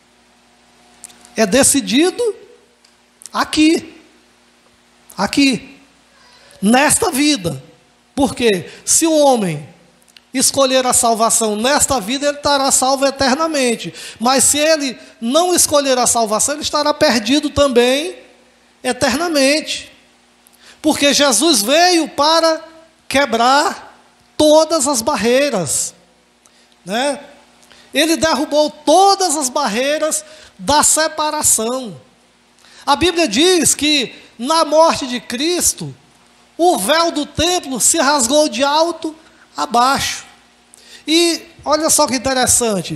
É decidido aqui. Aqui. Nesta vida. Porque se o homem escolher a salvação nesta vida, ele estará salvo eternamente. Mas se ele não escolher a salvação, ele estará perdido também eternamente. Porque Jesus veio para quebrar todas as barreiras. Né? Ele derrubou todas as barreiras da separação. A Bíblia diz que na morte de Cristo, o véu do templo se rasgou de alto a baixo. E olha só que interessante,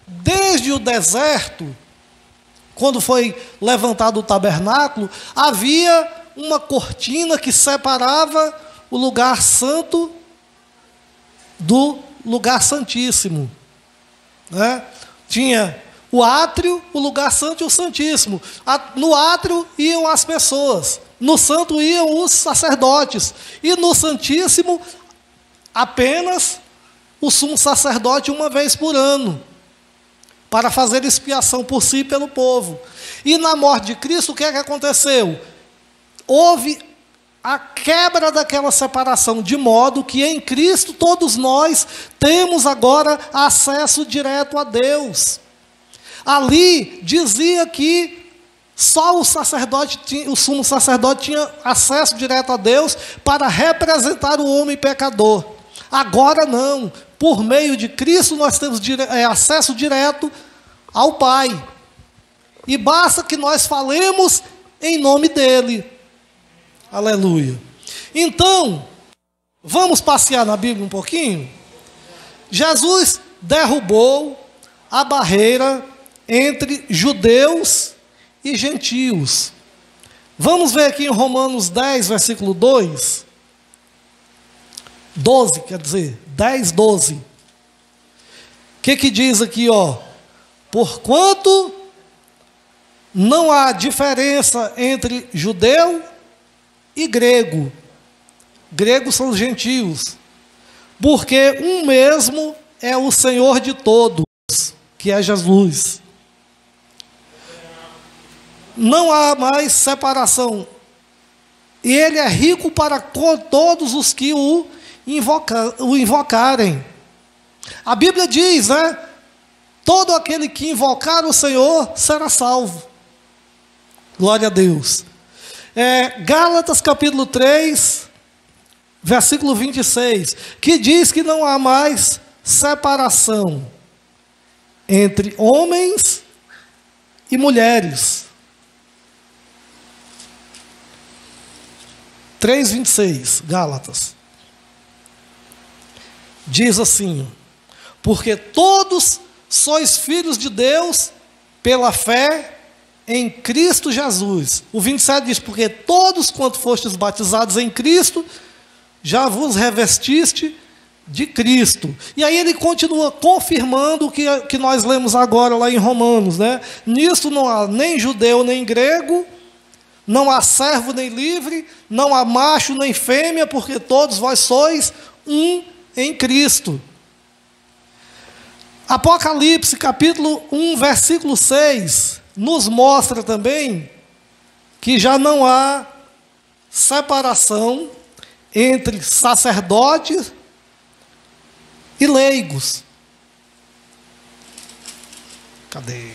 desde o deserto, quando foi levantado o tabernáculo, havia uma cortina que separava o lugar santo do lugar santíssimo, né? Tinha o átrio, o lugar santo e o santíssimo. No átrio iam as pessoas, no santo iam os sacerdotes, e no santíssimo apenas o sumo sacerdote uma vez por ano, para fazer expiação por si e pelo povo. E na morte de Cristo, o que é que aconteceu? Houve a quebra daquela separação, de modo que em Cristo todos nós temos agora acesso direto a Deus. Ali dizia que só o sacerdote, o sumo sacerdote tinha acesso direto a Deus para representar o homem pecador. Agora não, por meio de Cristo nós temos acesso direto ao Pai. E basta que nós falemos em nome dele. Aleluia. Então, vamos passear na Bíblia um pouquinho? Jesus derrubou a barreira entre judeus e gentios. Vamos ver aqui em Romanos 10, versículo 2. 12, quer dizer, 10, 12. O que diz aqui, ó? Porquanto não há diferença entre judeu e grego. Gregos são os gentios. Porque um mesmo é o Senhor de todos, que é Jesus. Não há mais separação. E ele é rico para todos os que o invocarem. A Bíblia diz, né? Todo aquele que invocar o Senhor será salvo. Glória a Deus. Gálatas capítulo 3, versículo 26, que diz que não há mais separação entre homens e mulheres. 3:26, Gálatas. Diz assim: porque todos sois filhos de Deus pela fé em Cristo Jesus. O 27 diz: porque todos quanto fostes batizados em Cristo, já vos revestiste de Cristo. E aí ele continua confirmando o que nós lemos agora lá em Romanos, né? Nisto não há nem judeu nem grego, não há servo nem livre, não há macho nem fêmea, porque todos vós sois um em Cristo. Apocalipse capítulo 1, versículo 6, nos mostra também que já não há separação entre sacerdotes e leigos. Cadê?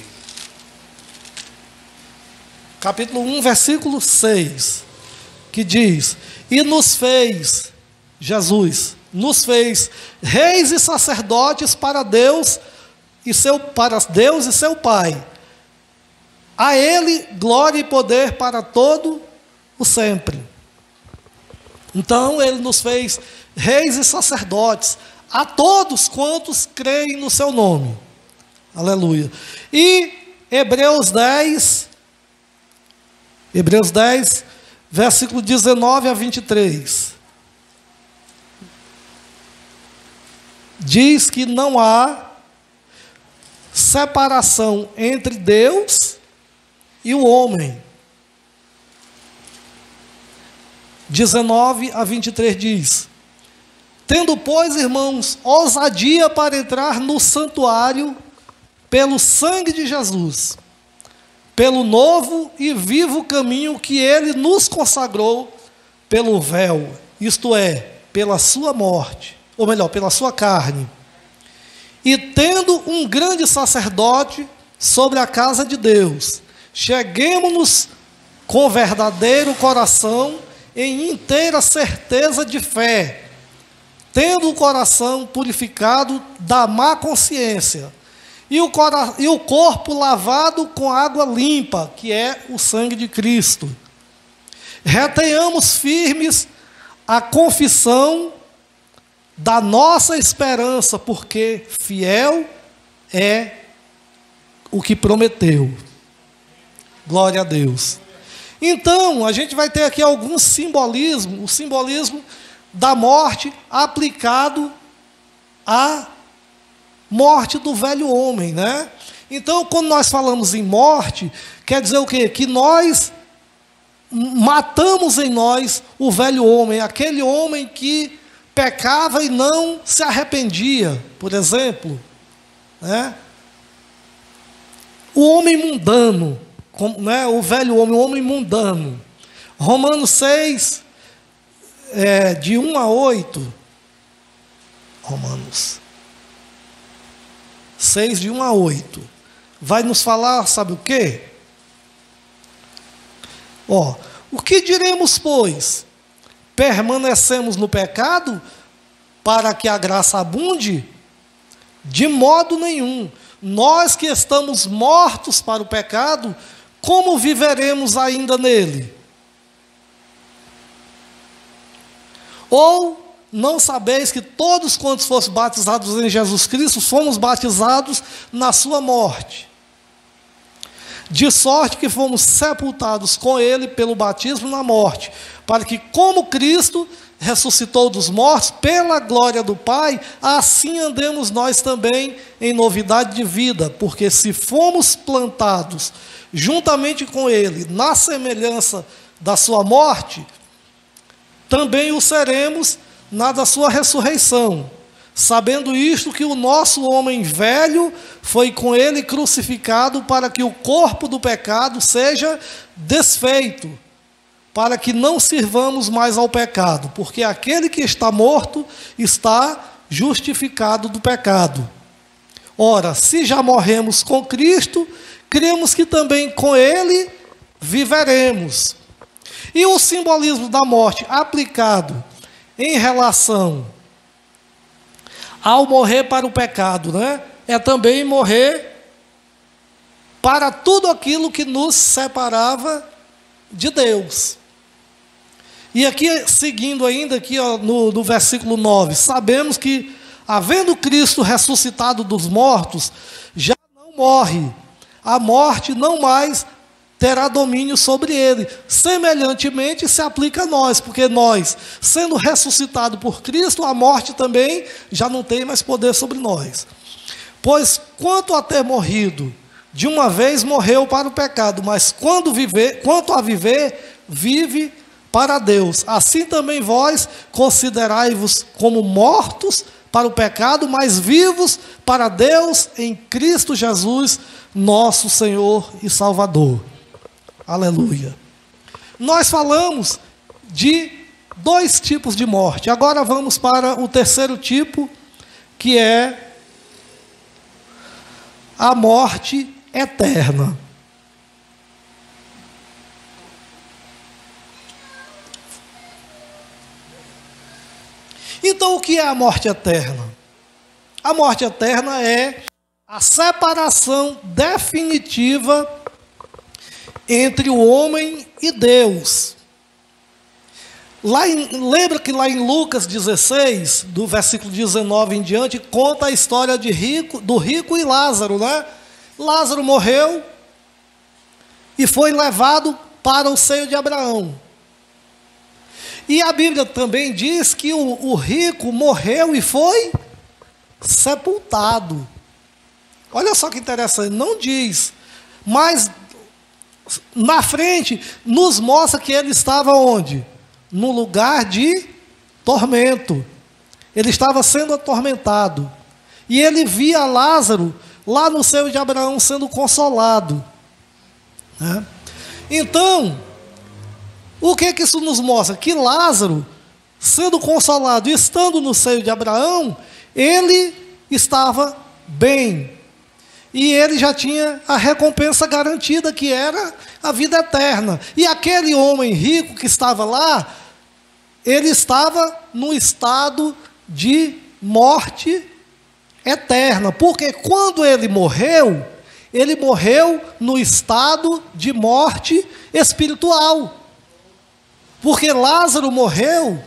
Capítulo 1, versículo 6, que diz: e nos fez, Jesus, nos fez reis e sacerdotes para Deus e seu Pai. A Ele glória e poder para todo o sempre. Então Ele nos fez reis e sacerdotes a todos quantos creem no seu nome. Aleluia. E Hebreus 10, versículo 19 a 23. Diz que não há separação entre Deus e o homem. 19 a 23 diz: tendo, pois, irmãos, ousadia para entrar no santuário pelo sangue de Jesus, pelo novo e vivo caminho que ele nos consagrou pelo véu, isto é, pela sua morte, ou melhor, pela sua carne. E tendo um grande sacerdote sobre a casa de Deus, cheguemo-nos com verdadeiro coração, em inteira certeza de fé, tendo o coração purificado da má consciência, e o corpo lavado com água limpa, que é o sangue de Cristo. Retenhamos firmes a confissão da nossa esperança, porque fiel é o que prometeu. Glória a Deus. Então, a gente vai ter aqui algum simbolismo, o simbolismo da morte aplicado à morte do velho homem, né? Então, quando nós falamos em morte, quer dizer o quê? Que nós matamos em nós o velho homem, aquele homem que pecava e não se arrependia, por exemplo, né? O homem mundano, né? O velho homem, o homem mundano. Romanos 6, de 1 a 8. Romanos 6, de 1 a 8. Vai nos falar, sabe o quê? O que diremos, pois? Permanecemos no pecado para que a graça abunde? De modo nenhum. Nós que estamos mortos para o pecado, como viveremos ainda nele? Ou não sabeis que todos quantos fossem batizados em Jesus Cristo, fomos batizados na sua morte? De sorte que fomos sepultados com ele pelo batismo na morte, para que, como Cristo ressuscitou dos mortos pela glória do Pai, assim andemos nós também em novidade de vida, porque se fomos plantados juntamente com ele na semelhança da sua morte, também o seremos na da sua ressurreição. Sabendo isto, que o nosso homem velho foi com ele crucificado, para que o corpo do pecado seja desfeito, para que não sirvamos mais ao pecado, porque aquele que está morto está justificado do pecado. Ora, se já morremos com Cristo, cremos que também com ele viveremos. E o simbolismo da morte aplicado em relação ao morrer para o pecado, né? É também morrer para tudo aquilo que nos separava de Deus. E aqui, seguindo ainda aqui, no versículo 9, sabemos que, havendo Cristo ressuscitado dos mortos, já não morre, a morte não mais terá domínio sobre ele. Semelhantemente se aplica a nós, porque nós, sendo ressuscitados por Cristo, a morte também já não tem mais poder sobre nós. Pois quanto a ter morrido, de uma vez morreu para o pecado, mas quanto a viver, vive para Deus. Assim também vós considerai-vos como mortos para o pecado, mas vivos para Deus em Cristo Jesus, nosso Senhor e Salvador. Aleluia. Nós falamos de 2 tipos de morte. Agora vamos para o terceiro tipo, que é a morte eterna. Então, o que é a morte eterna? A morte eterna é a separação definitiva entre o homem e Deus. Lembra que lá em Lucas 16, do versículo 19 em diante, conta a história do rico e Lázaro, né? Lázaro morreu e foi levado para o seio de Abraão. E a Bíblia também diz que o rico morreu e foi sepultado. Olha só que interessante, não diz, mas na frente nos mostra que ele estava onde? No lugar de tormento. Ele estava sendo atormentado. E ele via Lázaro lá no seio de Abraão sendo consolado, né? Então, o que isso nos mostra? Que Lázaro, sendo consolado e estando no seio de Abraão, ele estava bem. E ele já tinha a recompensa garantida, que era a vida eterna. E aquele homem rico que estava lá, ele estava num estado de morte eterna. Porque quando ele morreu no estado de morte espiritual. Porque Lázaro morreu,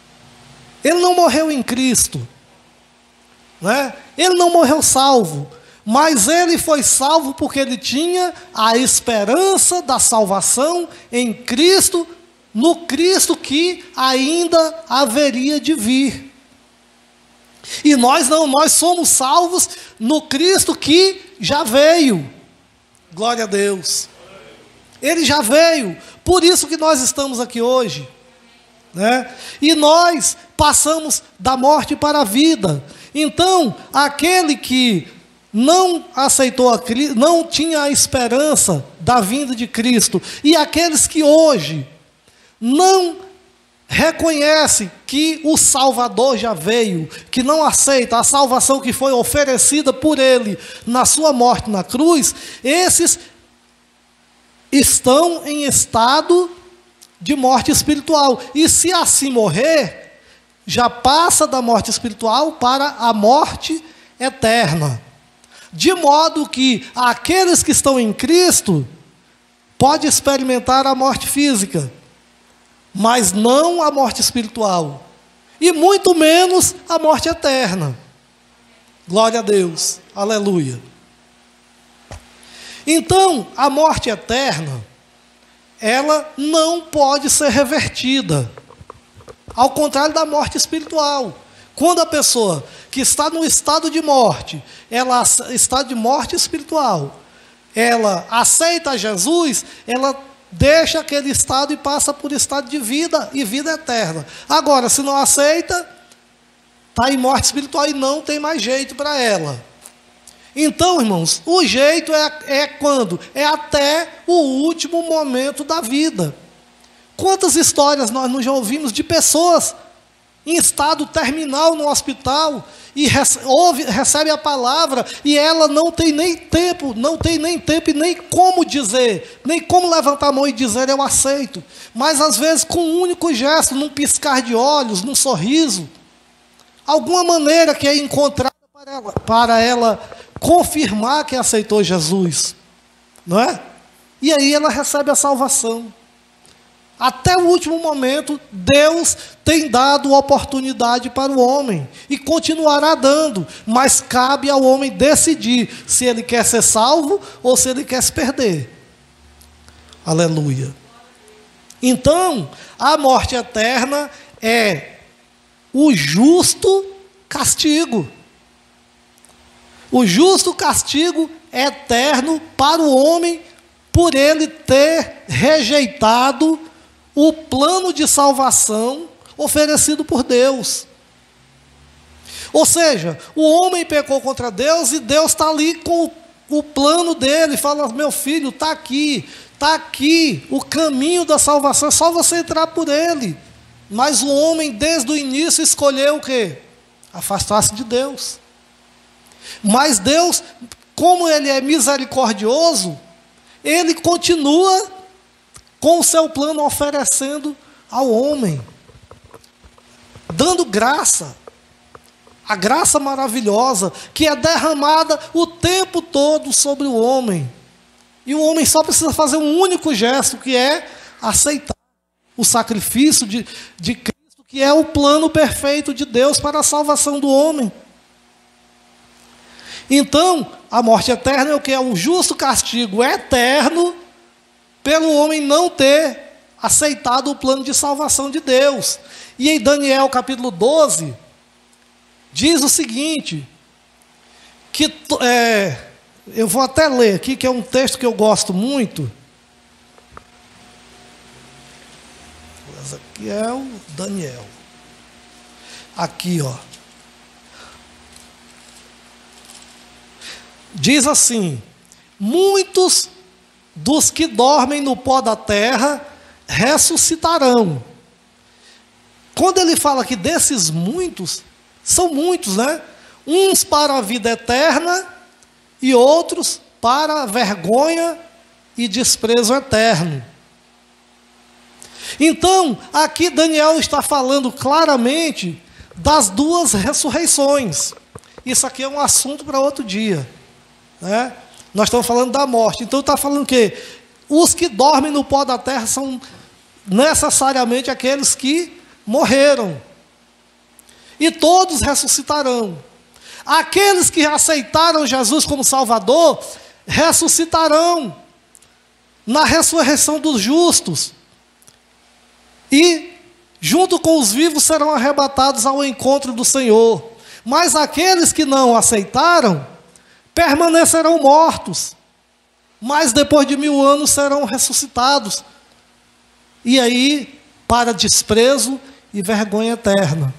ele não morreu em Cristo, né? Ele não morreu salvo. mas ele foi salvo porque ele tinha a esperança da salvação em Cristo, no Cristo que ainda haveria de vir. E nós não, nós somos salvos no Cristo que já veio. Glória a Deus. Ele já veio, por isso que nós estamos aqui hoje, né? E nós passamos da morte para a vida. Então, aquele que não aceitou a Cristo, não tinha a esperança da vinda de Cristo, e aqueles que hoje não reconhecem que o Salvador já veio, que não aceita a salvação que foi oferecida por Ele na sua morte na cruz, esses estão em estado de morte espiritual. E se assim morrer, já passa da morte espiritual para a morte eterna. De modo que aqueles que estão em Cristo podem experimentar a morte física, mas não a morte espiritual, e muito menos a morte eterna. Glória a Deus, aleluia. Então, a morte eterna, ela não pode ser revertida, ao contrário da morte espiritual. Quando a pessoa que está no estado de morte, ela está de morte espiritual, ela aceita Jesus, ela deixa aquele estado e passa por estado de vida e vida eterna. Agora, se não aceita, está em morte espiritual e não tem mais jeito para ela. Então, irmãos, o jeito é quando? É até o último momento da vida. Quantas histórias nós não já ouvimos de pessoas em estado terminal no hospital e recebe a palavra e ela não tem nem tempo e nem como dizer, nem como levantar a mão e dizer eu aceito. Mas às vezes com um único gesto, num piscar de olhos, num sorriso, alguma maneira que é encontrada para ela confirmar que aceitou Jesus, não é? E aí ela recebe a salvação. Até o último momento, Deus tem dado oportunidade para o homem e continuará dando, mas cabe ao homem decidir se ele quer ser salvo ou se ele quer se perder. Aleluia. Então, a morte eterna é o justo castigo. O justo castigo eterno para o homem por ele ter rejeitado o plano de salvação oferecido por Deus. Ou seja, o homem pecou contra Deus e Deus está ali com o plano dele, fala, meu filho, está aqui o caminho da salvação, é só você entrar por ele. Mas o homem desde o início escolheu o quê? Afastar-se de Deus. Mas Deus, como Ele é misericordioso, Ele continua com o seu plano oferecendo ao homem, dando graça, a graça maravilhosa, que é derramada o tempo todo sobre o homem. E o homem só precisa fazer um único gesto, que é aceitar o sacrifício de Cristo, que é o plano perfeito de Deus para a salvação do homem. Então, a morte eterna é o que? É um justo castigo eterno pelo homem não ter aceitado o plano de salvação de Deus. E em Daniel capítulo 12, diz o seguinte, que eu vou até ler aqui, que é um texto que eu gosto muito. Esse aqui é o Daniel. Aqui, ó. Diz assim: muitos dos que dormem no pó da terra ressuscitarão. Quando ele fala que desses muitos, são muitos, né? Uns para a vida eterna e outros para a vergonha e desprezo eterno. Então, aqui Daniel está falando claramente das duas ressurreições. Isso aqui é um assunto para outro dia, né? Nós estamos falando da morte. Então está falando que os que dormem no pó da terra são necessariamente aqueles que morreram. E todos ressuscitarão. Aqueles que aceitaram Jesus como Salvador ressuscitarão na ressurreição dos justos. E, junto com os vivos, serão arrebatados ao encontro do Senhor. Mas aqueles que não aceitaram permanecerão mortos. Mas depois de 1000 anos serão ressuscitados. E aí, para desprezo e vergonha eterna.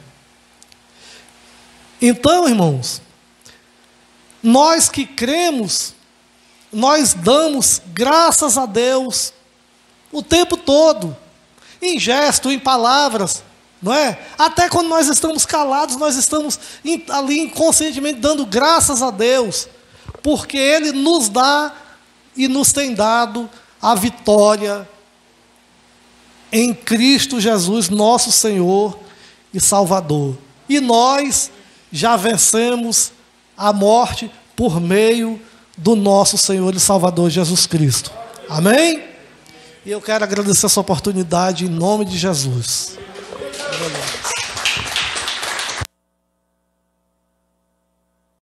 Então, irmãos, nós que cremos, nós damos graças a Deus o tempo todo, em gesto, em palavras, não é? Até quando nós estamos calados, nós estamos ali inconscientemente dando graças a Deus, porque Ele nos dá e nos tem dado a vitória em Cristo Jesus, nosso Senhor e Salvador. E nós já vencemos a morte por meio do nosso Senhor e Salvador Jesus Cristo. Amém? E eu quero agradecer essa oportunidade em nome de Jesus. Aleluia.